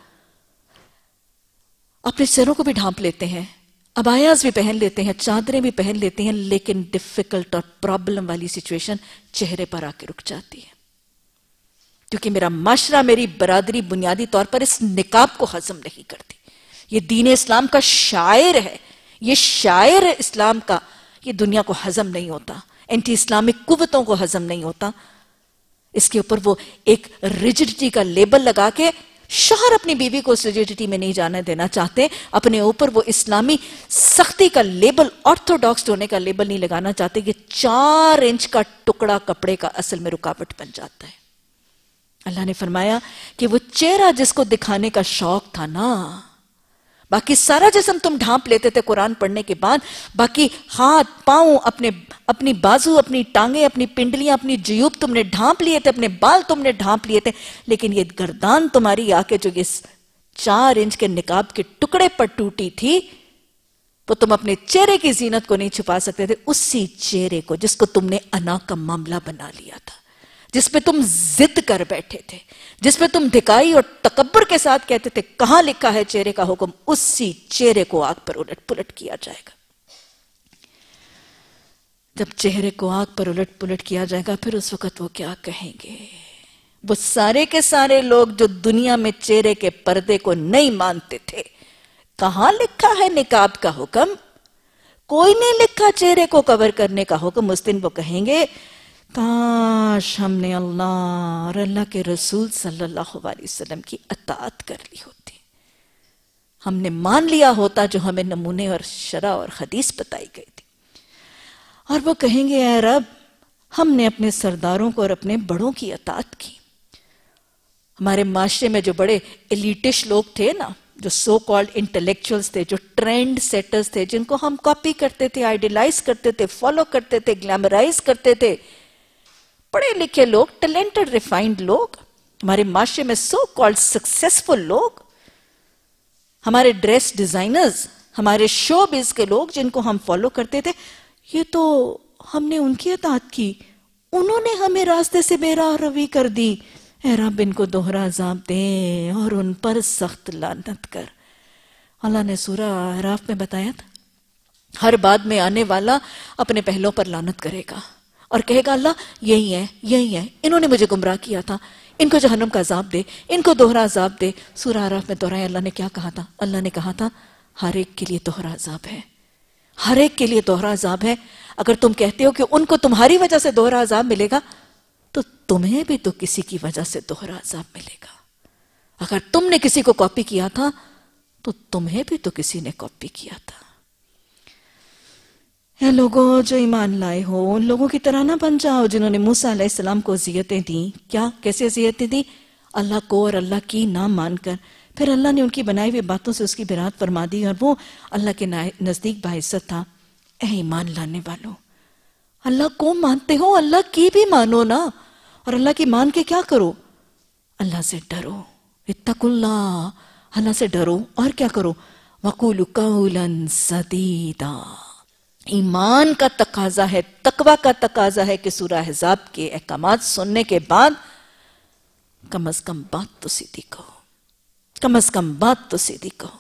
اپنے سروں کو بھی ڈھانپ لیتے ہیں، ابایاز بھی پہن لیتے ہیں، چادریں بھی پہن لیتے ہیں، لیکن ڈیفیکلٹ اور پرابلم والی سچویشن چہرے پر آ کے رک جاتی ہے. کیونکہ میرا معاشرہ، میری برادری بنیادی طور پر اس نقاب کو ہضم نہیں کرتی. یہ دین اسلام کا شاعر ہے، یہ شاعر ہے اسلام کا، یہ دنیا کو ہضم نہیں ہوتا، اینٹی اسلامک قوتوں کو ہضم نہیں ہوتا. اس کے اوپر وہ ایک ریجڈیٹی کا لیبل لگا کے، شوہر اپنی بیوی کو اس ریجڈیٹی میں نہیں جانے دینا چاہتے، اپنے اوپر وہ اسلامی سختی کا لیبل، آرتھوڈاکس ہونے کا لیبل نہیں لگانا چاہتے. یہ چار انچ کا ٹکڑا کپڑے کا اصل میں رکاوٹ بن جاتا ہے. اللہ نے فرمایا کہ وہ چہرہ جس کو دکھانے کا شوق تھا نا، باقی سارا جسم تم ڈھانپ لیتے تھے قرآن پڑھنے کے بعد، باقی ہاتھ پاؤں، اپنے اپنی بازو، اپنی ٹانگیں، اپنی پنڈلیاں، اپنی جیوب تم نے ڈھانپ لیے تھے، اپنے بال تم نے ڈھانپ لیے تھے، لیکن یہ گردان تمہاری آ کے جو اس چار انچ کے نقاب کے ٹکڑے پر ٹوٹی تھی، وہ تم اپنے چہرے کی زینت کو نہیں چھپا سکتے تھے. اسی چہرے کو جس کو تم نے انا کا معاملہ بنا لیا تھا، جس پہ تم ضد کر بیٹھے تھے، جس پہ تم دھکائی اور تکبر کے ساتھ کہتے تھے کہاں لکھا ہے چہرے کا حکم، اسی چہرے کو آگ پر الٹ پلٹ کیا جائے گا. جب چہرے کو آگ پر الٹ پلٹ کیا جائے گا پھر اس وقت وہ کیا کہیں گے؟ وہ سارے کے سارے لوگ جو دنیا میں چہرے کے پردے کو نہیں مانتے تھے، کہاں لکھا ہے نقاب کا حکم؟ کوئی نہیں لکھا چہرے کو کور کرنے کا حکم. اس دن وہ کہیں گے کاش ہم نے اللہ اور اللہ کے رسول صلی اللہ علیہ وسلم کی اطاعت کر لی ہوتی، ہم نے مان لیا ہوتا جو ہمیں نمونے اور شرع اور حدیث بتائی گئی تھی. اور وہ کہیں گے اے رب ہم نے اپنے سرداروں کو اور اپنے بڑوں کی اطاعت کی. ہمارے معاشرے میں جو بڑے ایلیٹش لوگ تھے نا، جو سو کالڈ انٹلیکچوئلز تھے، جو ٹرینڈ سیٹرز تھے، جن کو ہم کاپی کرتے تھے، آئیڈیلائز کرتے تھے، فالو کرتے تھے، گلیمرائز کرتے تھے، پڑھے لکھے لوگ، ٹیلنٹڈ ریفائنڈ لوگ، ہمارے معاشرے میں سو کالڈ سکسیسفل لوگ، ہمارے ڈریس ڈیزائنرز، ہمارے شو بز کے لوگ جن کو ہم فالو کرتے تھے، یہ تو ہم نے ان کی اطاعت کی، انہوں نے ہمیں راستے سے بے راہ روی کر دی. اے رب ان کو دوہرا عذاب دے اور ان پر سخت لعنت کر. اللہ نے سورہ اعراف میں بتایا تھا ہر بعد میں آنے والا اپنے پہلوں پر لعنت کرے گا اور کہے گا اللہ یہی ہے، یہی ہے، انہوں نے مجھے گمراہ کیا تھا، ان کو جہنم کا عذاب دے، ان کو دوہرا عذاب دے۔ سورہ اعراف میں دوہرایا اللہ نے کیا کہا تھا؟ اللہ نے کہا تھا ہر ایک کے لیے دوہرا عذاب ہے، ہر ایک کے لیے دوہرا عذاب ہے۔ اگر تم کہتے ہو کہ ان کو تمہاری وجہ سے دوہرا عذاب ملے گا تو تمہیں بھی تو کسی کی وجہ سے دوہرا عذاب ملے گا۔ اگر تم نے کسی کو کاپی کیا تھا تو تمہیں بھی تو کسی نے کاپی کیا تھا۔ اے لوگوں جو ایمان لائے ہو، ان لوگوں کی طرح نہ بن جاؤ جنہوں نے موسیٰ علیہ السلام کو اذیتیں دیں۔ کیا؟ کیسے اذیتیں دیں؟ اللہ کو اور اللہ کی نہ مان کر۔ پھر اللہ نے ان کی بنائی ہوئی باتوں سے اس کی برات فرما دی اور وہ اللہ کے نزدیک باعزت تھا۔ اے ایمان لانے والوں، اللہ کو مانتے ہو، اللہ کی بھی مانو نا، اور اللہ کی مان کے کیا کرو؟ اللہ سے ڈرو، اتقوا اللہ، اللہ سے ڈرو، اور کیا کرو؟ وَقُولُوا قَوْلًا سَدِيدًا۔ ایمان کا تقاضا ہے، تقوی کا تقاضا ہے کہ سورہ احزاب کے احکامات سننے کے بعد کم از کم بات تو سیدھی کہو، کم از کم بات تو سیدھی کہو۔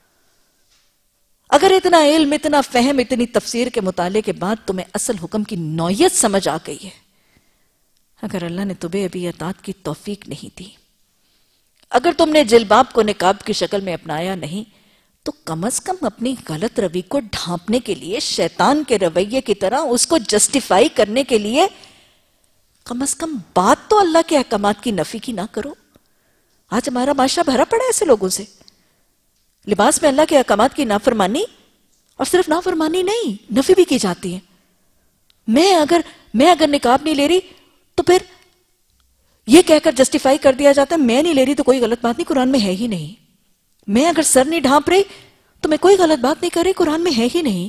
اگر اتنا علم، اتنا فہم، اتنی تفسیر کے مطالعے کے بعد تمہیں اصل حکم کی نوعیت سمجھ آ گئی ہے، اگر اللہ نے تمہیں ابھی اطاعت کی توفیق نہیں دی، اگر تم نے جلباب کو نقاب کی شکل میں اپنایا نہیں، تو کم از کم اپنی غلط روی کو ڈھانپنے کے لیے، شیطان کے رویے کی طرح اس کو جسٹیفائی کرنے کے لیے کم از کم بات تو اللہ کے احکامات کی نفی کی نہ کرو۔ آج ہمارا معاشرہ بھرا پڑا ہے ایسے لوگوں سے، لباس میں اللہ کے احکامات کی نافرمانی، اور صرف نافرمانی نہیں، نفی بھی کی جاتی ہے۔ میں اگر میں اگر نقاب نہیں لے رہی تو پھر یہ کہہ کر جسٹیفائی کر دیا جاتا ہے میں نہیں لے رہی تو کوئی غلط بات نہیں، قرآن میں ہے ہی نہیں۔ میں اگر سر نہیں ڈھانپ رہی تو میں کوئی غلط بات نہیں کر رہی، قرآن میں ہے ہی نہیں۔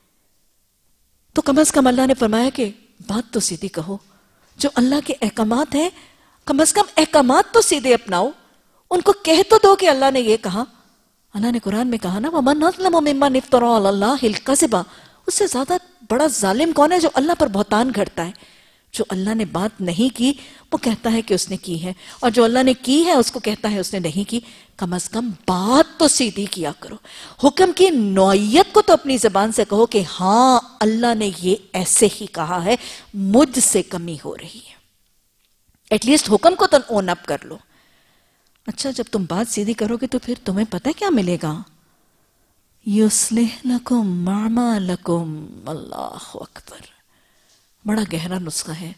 تو کم از کم اللہ نے فرمایا کہ بات تو سیدھی کہو، جو اللہ کے احکامات ہیں کم از کم احکامات تو سیدھے اپناؤ، ان کو کہہ تو دو کہ اللہ نے یہ کہا۔ اللہ نے قرآن میں کہا نا وَمَنْ أَظْلَمُ مِمَّنِ افْتَرَىٰ عَلَى اللَّهِ الْكَذِبَ، اس سے زیادہ بڑا ظالم کون ہے جو اللہ پر بہتان گھڑتا ہے؟ جو اللہ نے بات نہیں کی وہ کہتا ہے کہ اس نے کی ہے، اور جو اللہ نے کی ہے اس کو کہتا ہے اس نے نہیں کی۔ کم از کم بات تو سیدھی کیا کرو، حکم کی نوعیت کو تو اپنی زبان سے کہو کہ ہاں اللہ نے یہ ایسے ہی کہا ہے، مجھ سے کمی ہو رہی ہے، ایٹ لیسٹ حکم کو تو اون اپ کر لو۔ اچھا جب تم بات سیدھی کرو گے تو پھر تمہیں پتہ کیا ملے گا؟ یُصْلِحْ لَكُمْ أَعْمَالَكُمْ، اللہ اکبر، بڑا گہرا نسخہ ہے۔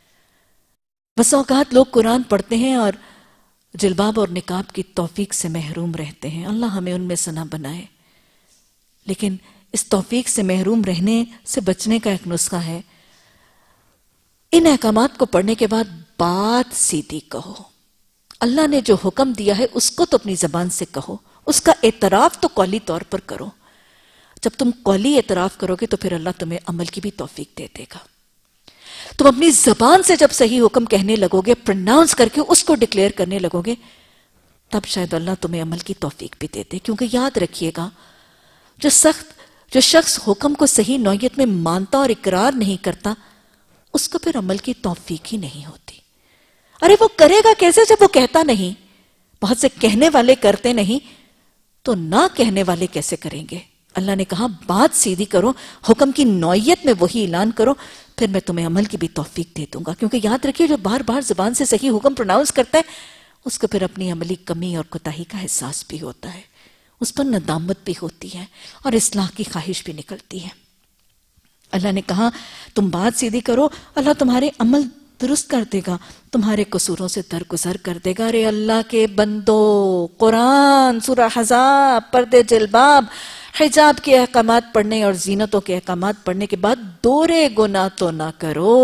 بس اوقات لوگ قرآن پڑھتے ہیں اور جلباب اور نقاب کی توفیق سے محروم رہتے ہیں، اللہ ہمیں ان میں سے نہ بنائے۔ لیکن اس توفیق سے محروم رہنے سے بچنے کا ایک نسخہ ہے، ان احکامات کو پڑھنے کے بعد بات سیدھی کہو۔ اللہ نے جو حکم دیا ہے اس کو تو اپنی زبان سے کہو، اس کا اعتراف تو قولی طور پر کرو۔ جب تم قولی اعتراف کرو گے تو پھر اللہ تمہیں عمل کی بھی توفیق دے دے گا۔ تم اپنی زبان سے جب صحیح حکم کہنے لگو گے، پرناؤنس کر کے اس کو ڈکلیئر کرنے لگو گے، تب شاید اللہ تمہیں عمل کی توفیق بھی دے دے۔ کیونکہ یاد رکھیے گا، جو سخت جو شخص حکم کو صحیح نوعیت میں مانتا اور اقرار نہیں کرتا، اس کو پھر عمل کی توفیق ہی نہیں ہوتی۔ ارے وہ کرے گا کیسے جب وہ کہتا نہیں؟ بہت سے کہنے والے کرتے نہیں تو نہ کہنے والے کیسے کریں گے؟ اللہ نے کہا بات سیدھی کرو، حکم کی نوعیت میں وہی اعلان کرو، پھر میں تمہیں عمل کی بھی توفیق دے دوں گا۔ کیونکہ یاد رکھیے جو بار بار زبان سے صحیح حکم پروناؤنس کرتا ہے اس کو پھر اپنی عملی کمی اور کوتاہی کا احساس بھی ہوتا ہے، اس پر ندامت بھی ہوتی ہے اور اصلاح کی خواہش بھی نکلتی ہے۔ اللہ نے کہا تم بات سیدھی کرو، اللہ تمہارے عمل درست کر دے گا، تمہارے قصوروں سے درگزر کر دے گا۔ ارے اللہ کے بندو، قرآن، سورہ احزاب، پردے، جلباب، حجاب کے احکامات پڑھنے اور زینتوں کے احکامات پڑھنے کے بعد دورے گناہ تو نہ کرو،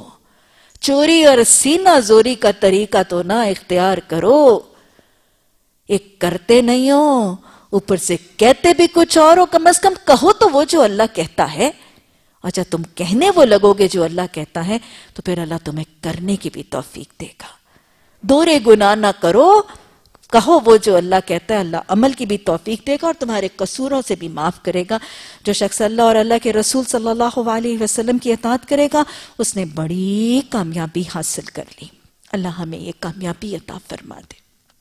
چوری اور سینہ زوری کا طریقہ تو نہ اختیار کرو۔ ایک کرتے نہیں ہو، اوپر سے کہتے بھی کچھ اور ہو، کم از کم کہو تو وہ جو اللہ کہتا ہے، اور جب تم کہنے وہ لگو گے جو اللہ کہتا ہے تو پھر اللہ تمہیں کرنے کی بھی توفیق دے گا۔ دورے گناہ نہ کرو، کہو وہ جو اللہ کہتا ہے، اللہ عمل کی بھی توفیق دے گا اور تمہارے قصوروں سے بھی معاف کرے گا۔ جو شخص اللہ اور اللہ کے رسول صلی اللہ علیہ وسلم کی اطاعت کرے گا اس نے بڑی کامیابی حاصل کر لی۔ اللہ ہمیں یہ کامیابی عطا فرما دے۔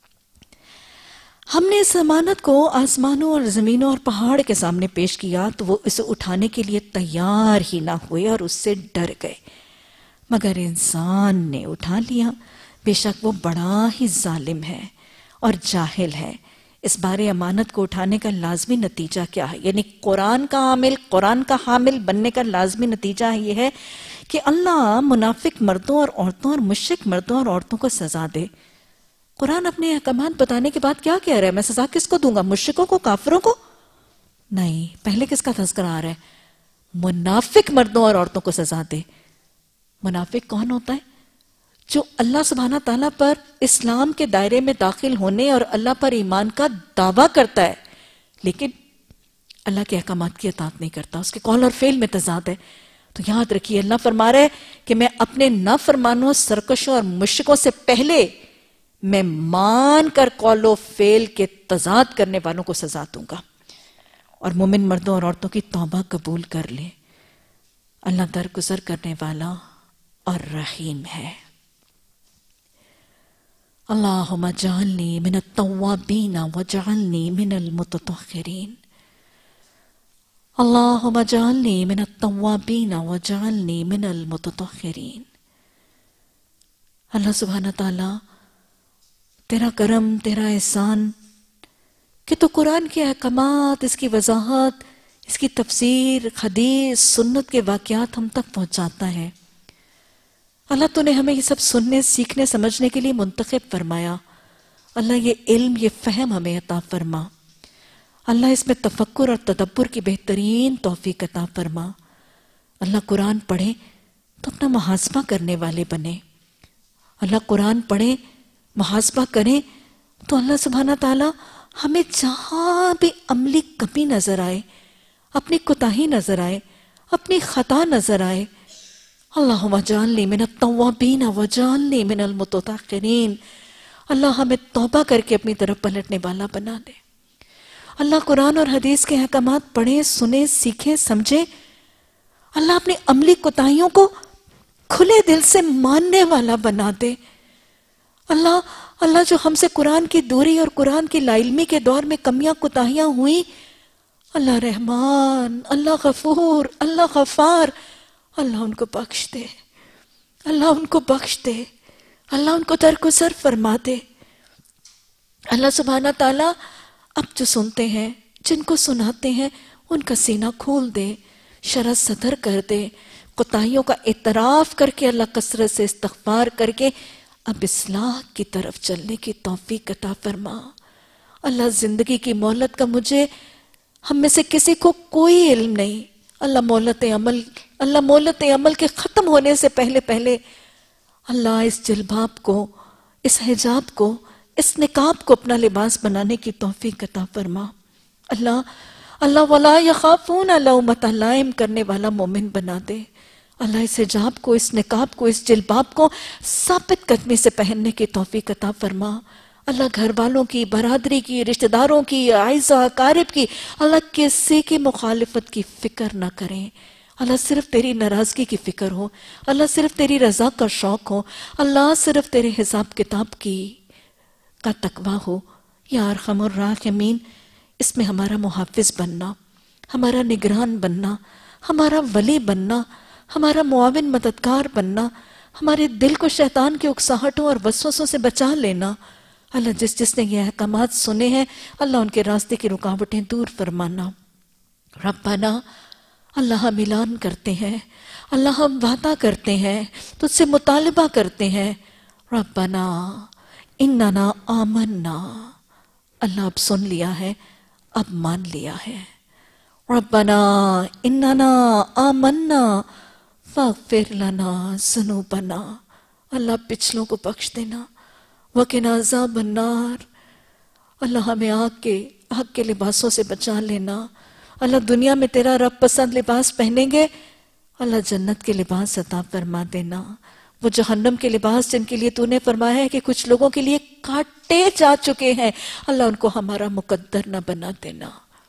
ہم نے اس امانت کو آسمانوں اور زمینوں اور پہاڑ کے سامنے پیش کیا تو وہ اسے اٹھانے کے لیے تیار ہی نہ ہوئے اور اس سے ڈر گئے، مگر انسان نے اٹھا لیا۔ بے شک وہ بڑا ہی ظالم ہے اور جاہل ہے۔ اس بارے امانت کو اٹھانے کا لازمی نتیجہ کیا ہے؟ یعنی قرآن کا عامل، قرآن کا حامل بننے کا لازمی نتیجہ یہ ہے کہ اللہ منافق مردوں اور عورتوں اور مشرک مردوں اور عورتوں کو سزا دے۔ قرآن اپنے احکامات بتانے کے بعد کیا کہہ رہا ہے؟ میں سزا کس کو دوں گا؟ مشرکوں کو، کافروں کو؟ نہیں، پہلے کس کا تذکرہ آ رہا ہے؟ منافق مردوں اور عورتوں کو سزا دے۔ منافق کون ہوتا ہے؟ جو اللہ سبحانہ تعالیٰ پر اسلام کے دائرے میں داخل ہونے اور اللہ پر ایمان کا دعویٰ کرتا ہے لیکن اللہ کے احکامات کی اطاعت نہیں کرتا، اس کے قول اور فعل میں تضاد ہے۔ تو یاد رکھیے اللہ فرما رہا ہے کہ میں اپنے نافرمانوں، سرکشوں اور مشرکوں سے پہلے میں مان کر قول و فعل کے تضاد کرنے والوں کو سزا دوں گا، اور مومن مردوں اور عورتوں کی توبہ قبول کر لے۔ اللہ درگزر کرنے والا اور رحیم ہے۔ اللہم اجعلنی من التوابین واجعلنی من المتطہرین۔ اللہم اجعلنی من التوابین واجعلنی من المتطہرین۔ اللہ سبحانہ تعالیٰ تیرا کرم، تیرا احسان کہ تو قرآن کے احکامات، اس کی وضاحت، اس کی تفسیر، حدیث، سنت کے واقعات ہم تک پہنچاتا ہے۔ اللہ تو نے ہمیں یہ سب سننے، سیکھنے، سمجھنے کے لیے منتخب فرمایا۔ اللہ یہ علم، یہ فہم ہمیں عطا فرما۔ اللہ اس میں تفکر اور تدبر کی بہترین توفیق عطا فرما۔ اللہ قرآن پڑھے تو اپنا محاسبہ کرنے والے بنے۔ اللہ قرآن پڑھے، محاسبہ کریں تو اللہ سبحانہ تعالیٰ ہمیں جہاں بھی عملی کمی نظر آئے، اپنی کوتاہی نظر آئے، اپنی خطا نظر آئے، اللہم اجعلنی من التوابین واجعلنی من المتطہرین، اللہ ہمیں توبہ کر کے اپنی طرف پلٹنے والا بنا دے۔ اللہ قرآن اور حدیث کے احکامات پڑھیں، سنیں، سیکھیں، سمجھیں۔ اللہ اپنی عملی کوتاہیوں کو کھلے دل سے ماننے والا بنا دے۔ اللہ اللہ جو ہم سے قرآن کی دوری اور قرآن کی لا علمی کے دور میں کمیاں کوتاہیاں ہوئیں، اللہ رحمان، اللہ غفور، اللہ غفار، اللہ ان کو بخش دے، اللہ ان کو بخش دے، اللہ ان کو درگزر فرما دے۔ اللہ سبحانہ تعالیٰ اب جو سنتے ہیں، جن کو سناتے ہیں، ان کا سینہ کھول دے، شرح صدر کر دے، کوتاہیوں کا اعتراف کر کے اللہ کثرت سے استغفار کر کے اب اصلاح کی طرف چلنے کی توفیق عطا فرما۔ اللہ زندگی کی مہلت کا مجھے، ہم میں سے کسی کو کوئی علم نہیں، اللہ مہلت عمل اللہ مہلت عمل کے ختم ہونے سے پہلے پہلے اللہ اس جلباب کو، اس حجاب کو، اس نقاب کو اپنا لباس بنانے کی توفیق عطا فرما۔ اللہ اللہ ولا یخافون لومۃ لائم کرنے والا مومن بنا دے۔ اللہ اس حجاب کو، اس نقاب کو، اس جلباب کو ثابت قدمی سے پہننے کی توفیق عطا فرما۔ اللہ گھر والوں کی، برادری کی، رشتہ داروں کی، اعزا اقارب کی، اللہ کسی کی مخالفت کی فکر نہ کریں۔ اللہ صرف تیری ناراضگی کی فکر ہو، اللہ صرف تیری رضا کا شوق ہو، اللہ صرف تیرے حساب کتاب کی کا تقویٰ ہو۔ یا ارحم الراحمین، اس میں ہمارا محافظ بننا، ہمارا نگران بننا، ہمارا ولی بننا، ہمارا معاون مددگار بننا، ہمارے دل کو شیطان کے اکساہٹوں اور وسوسوں سے بچا لینا۔ اللہ جس جس نے یہ احکامات سنے ہیں، اللہ ان کے راستے کی رکاوٹیں دور فرمانا۔ ربنا، اللہ ہم اعلان کرتے ہیں، اللہ ہم وعدہ کرتے ہیں، تجھ سے مطالبہ کرتے ہیں، ربنا اننا آمنا، اللہ اب سن لیا ہے، اب مان لیا ہے۔ ربنا اننا آمنا فاغفر لنا ذنوبنا، اللہ پچھلوں کو بخش دینا، وقنا عذاب النار، اللہ ہمیں آگ کے آگ کے لباسوں سے بچا لینا۔ اللہ دنیا میں تیرا رب پسند لباس پہنیں گے، اللہ جنت کے لباس عطا فرما دینا۔ وہ جہنم کے لباس جن کے لیے تو نے فرمایا ہے کہ کچھ لوگوں کے لیے کاٹے جا چکے ہیں، اللہ ان کو ہمارا مقدر نہ بنا دینا۔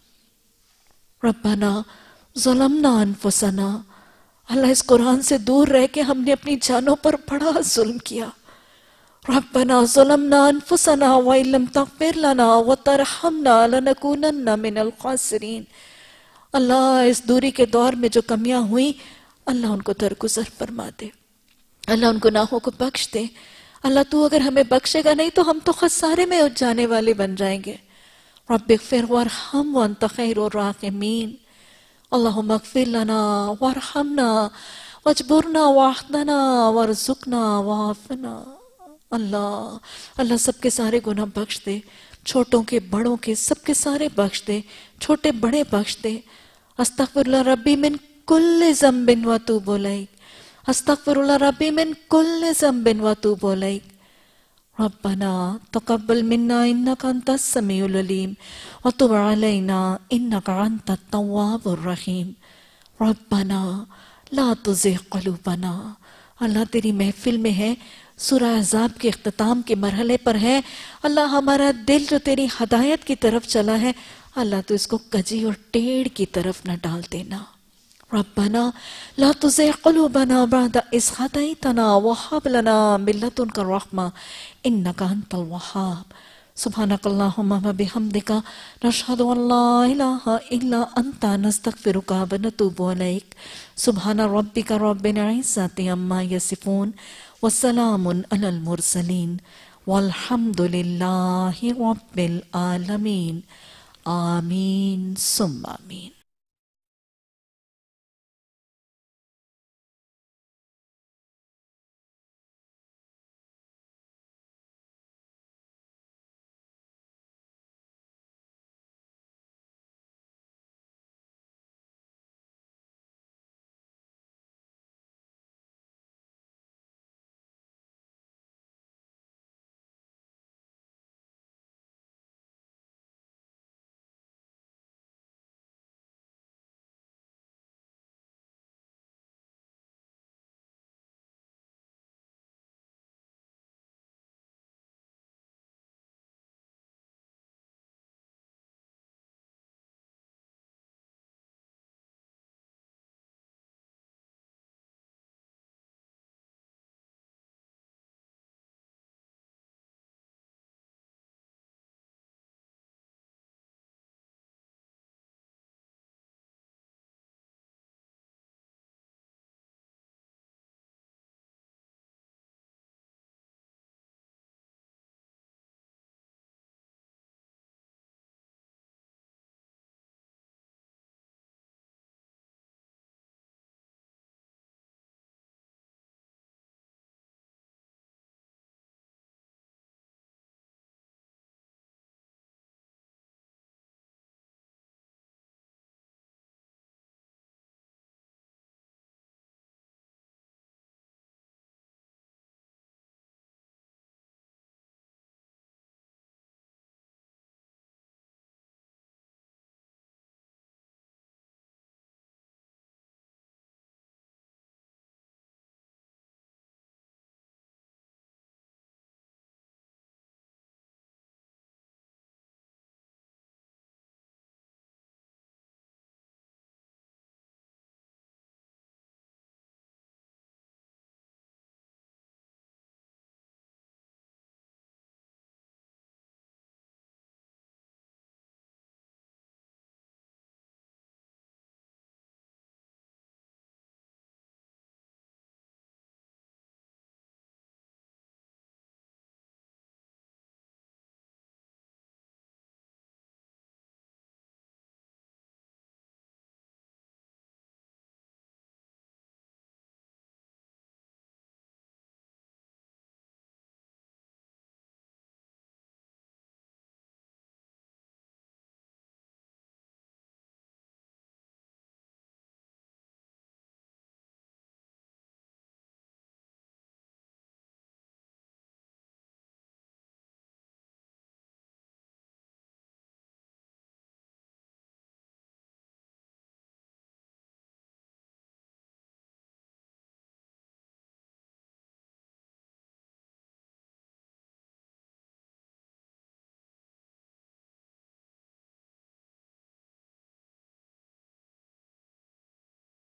ربنا ظلمنا انفسنا، اللہ اس قرآن سے دور رہ کے ہم نے اپنی جانوں پر بڑا ظلم کیا۔ ربنا ظلمنا انفسنا وان لم تغفر لنا وترحمنا لنکونن من الخاسرین، اللہ اس دوری کے دور میں جو کمیاں ہوئیں، اللہ ان کو درگزر فرما دے، اللہ ان گناہوں کو بخش دے، اللہ تو اگر ہمیں بخشے گا نہیں تو ہم تو خسارے میں جانے والے بن جائیں گے. رب اغفر وارحم وانت خیر الراحمین. اللہم اغفر لنا وارحمنا واجبرنا واہدنا وارزقنا وعافنا. اللہ اللہ سب کے سارے گناہ بخش دے، چھوٹوں کے بڑوں کے سب کے سارے بخش دے، چھوٹے بڑے بخش دے. استغفر اللہ ربی من کل ذنب واتوب الیک. استغفر اللہ ربی من کل ذنب واتوب الیک. ربنا تقبل منا انك انت السميع العليم وتب علينا انك انت التواب الرحيم. ربنا لا تزغ قلوبنا. اللہ تیری محفل میں ہے، سورہ احزاب کے اختتام کے مرحلے پر ہے. اللہ ہمارا دل جو تیری ہدایت کی طرف چلا ہے، اللہ تو اس کو کجی اور ٹیڑھ کی طرف نہ ڈال دینا. ربنا لا تزغ قلوبنا بعد إذ هديتنا وهب لنا من لدنك الرحمة إنك أنت الوهاب. سبحانك اللهم وبحمدك نشهد أن لا إله إلا أنت نستغفرك ونتوب إليك. سبحان ربك رب العزة عما يصفون وسلام على المرسلين والحمد لله رب العالمين. آمين ثم آمين.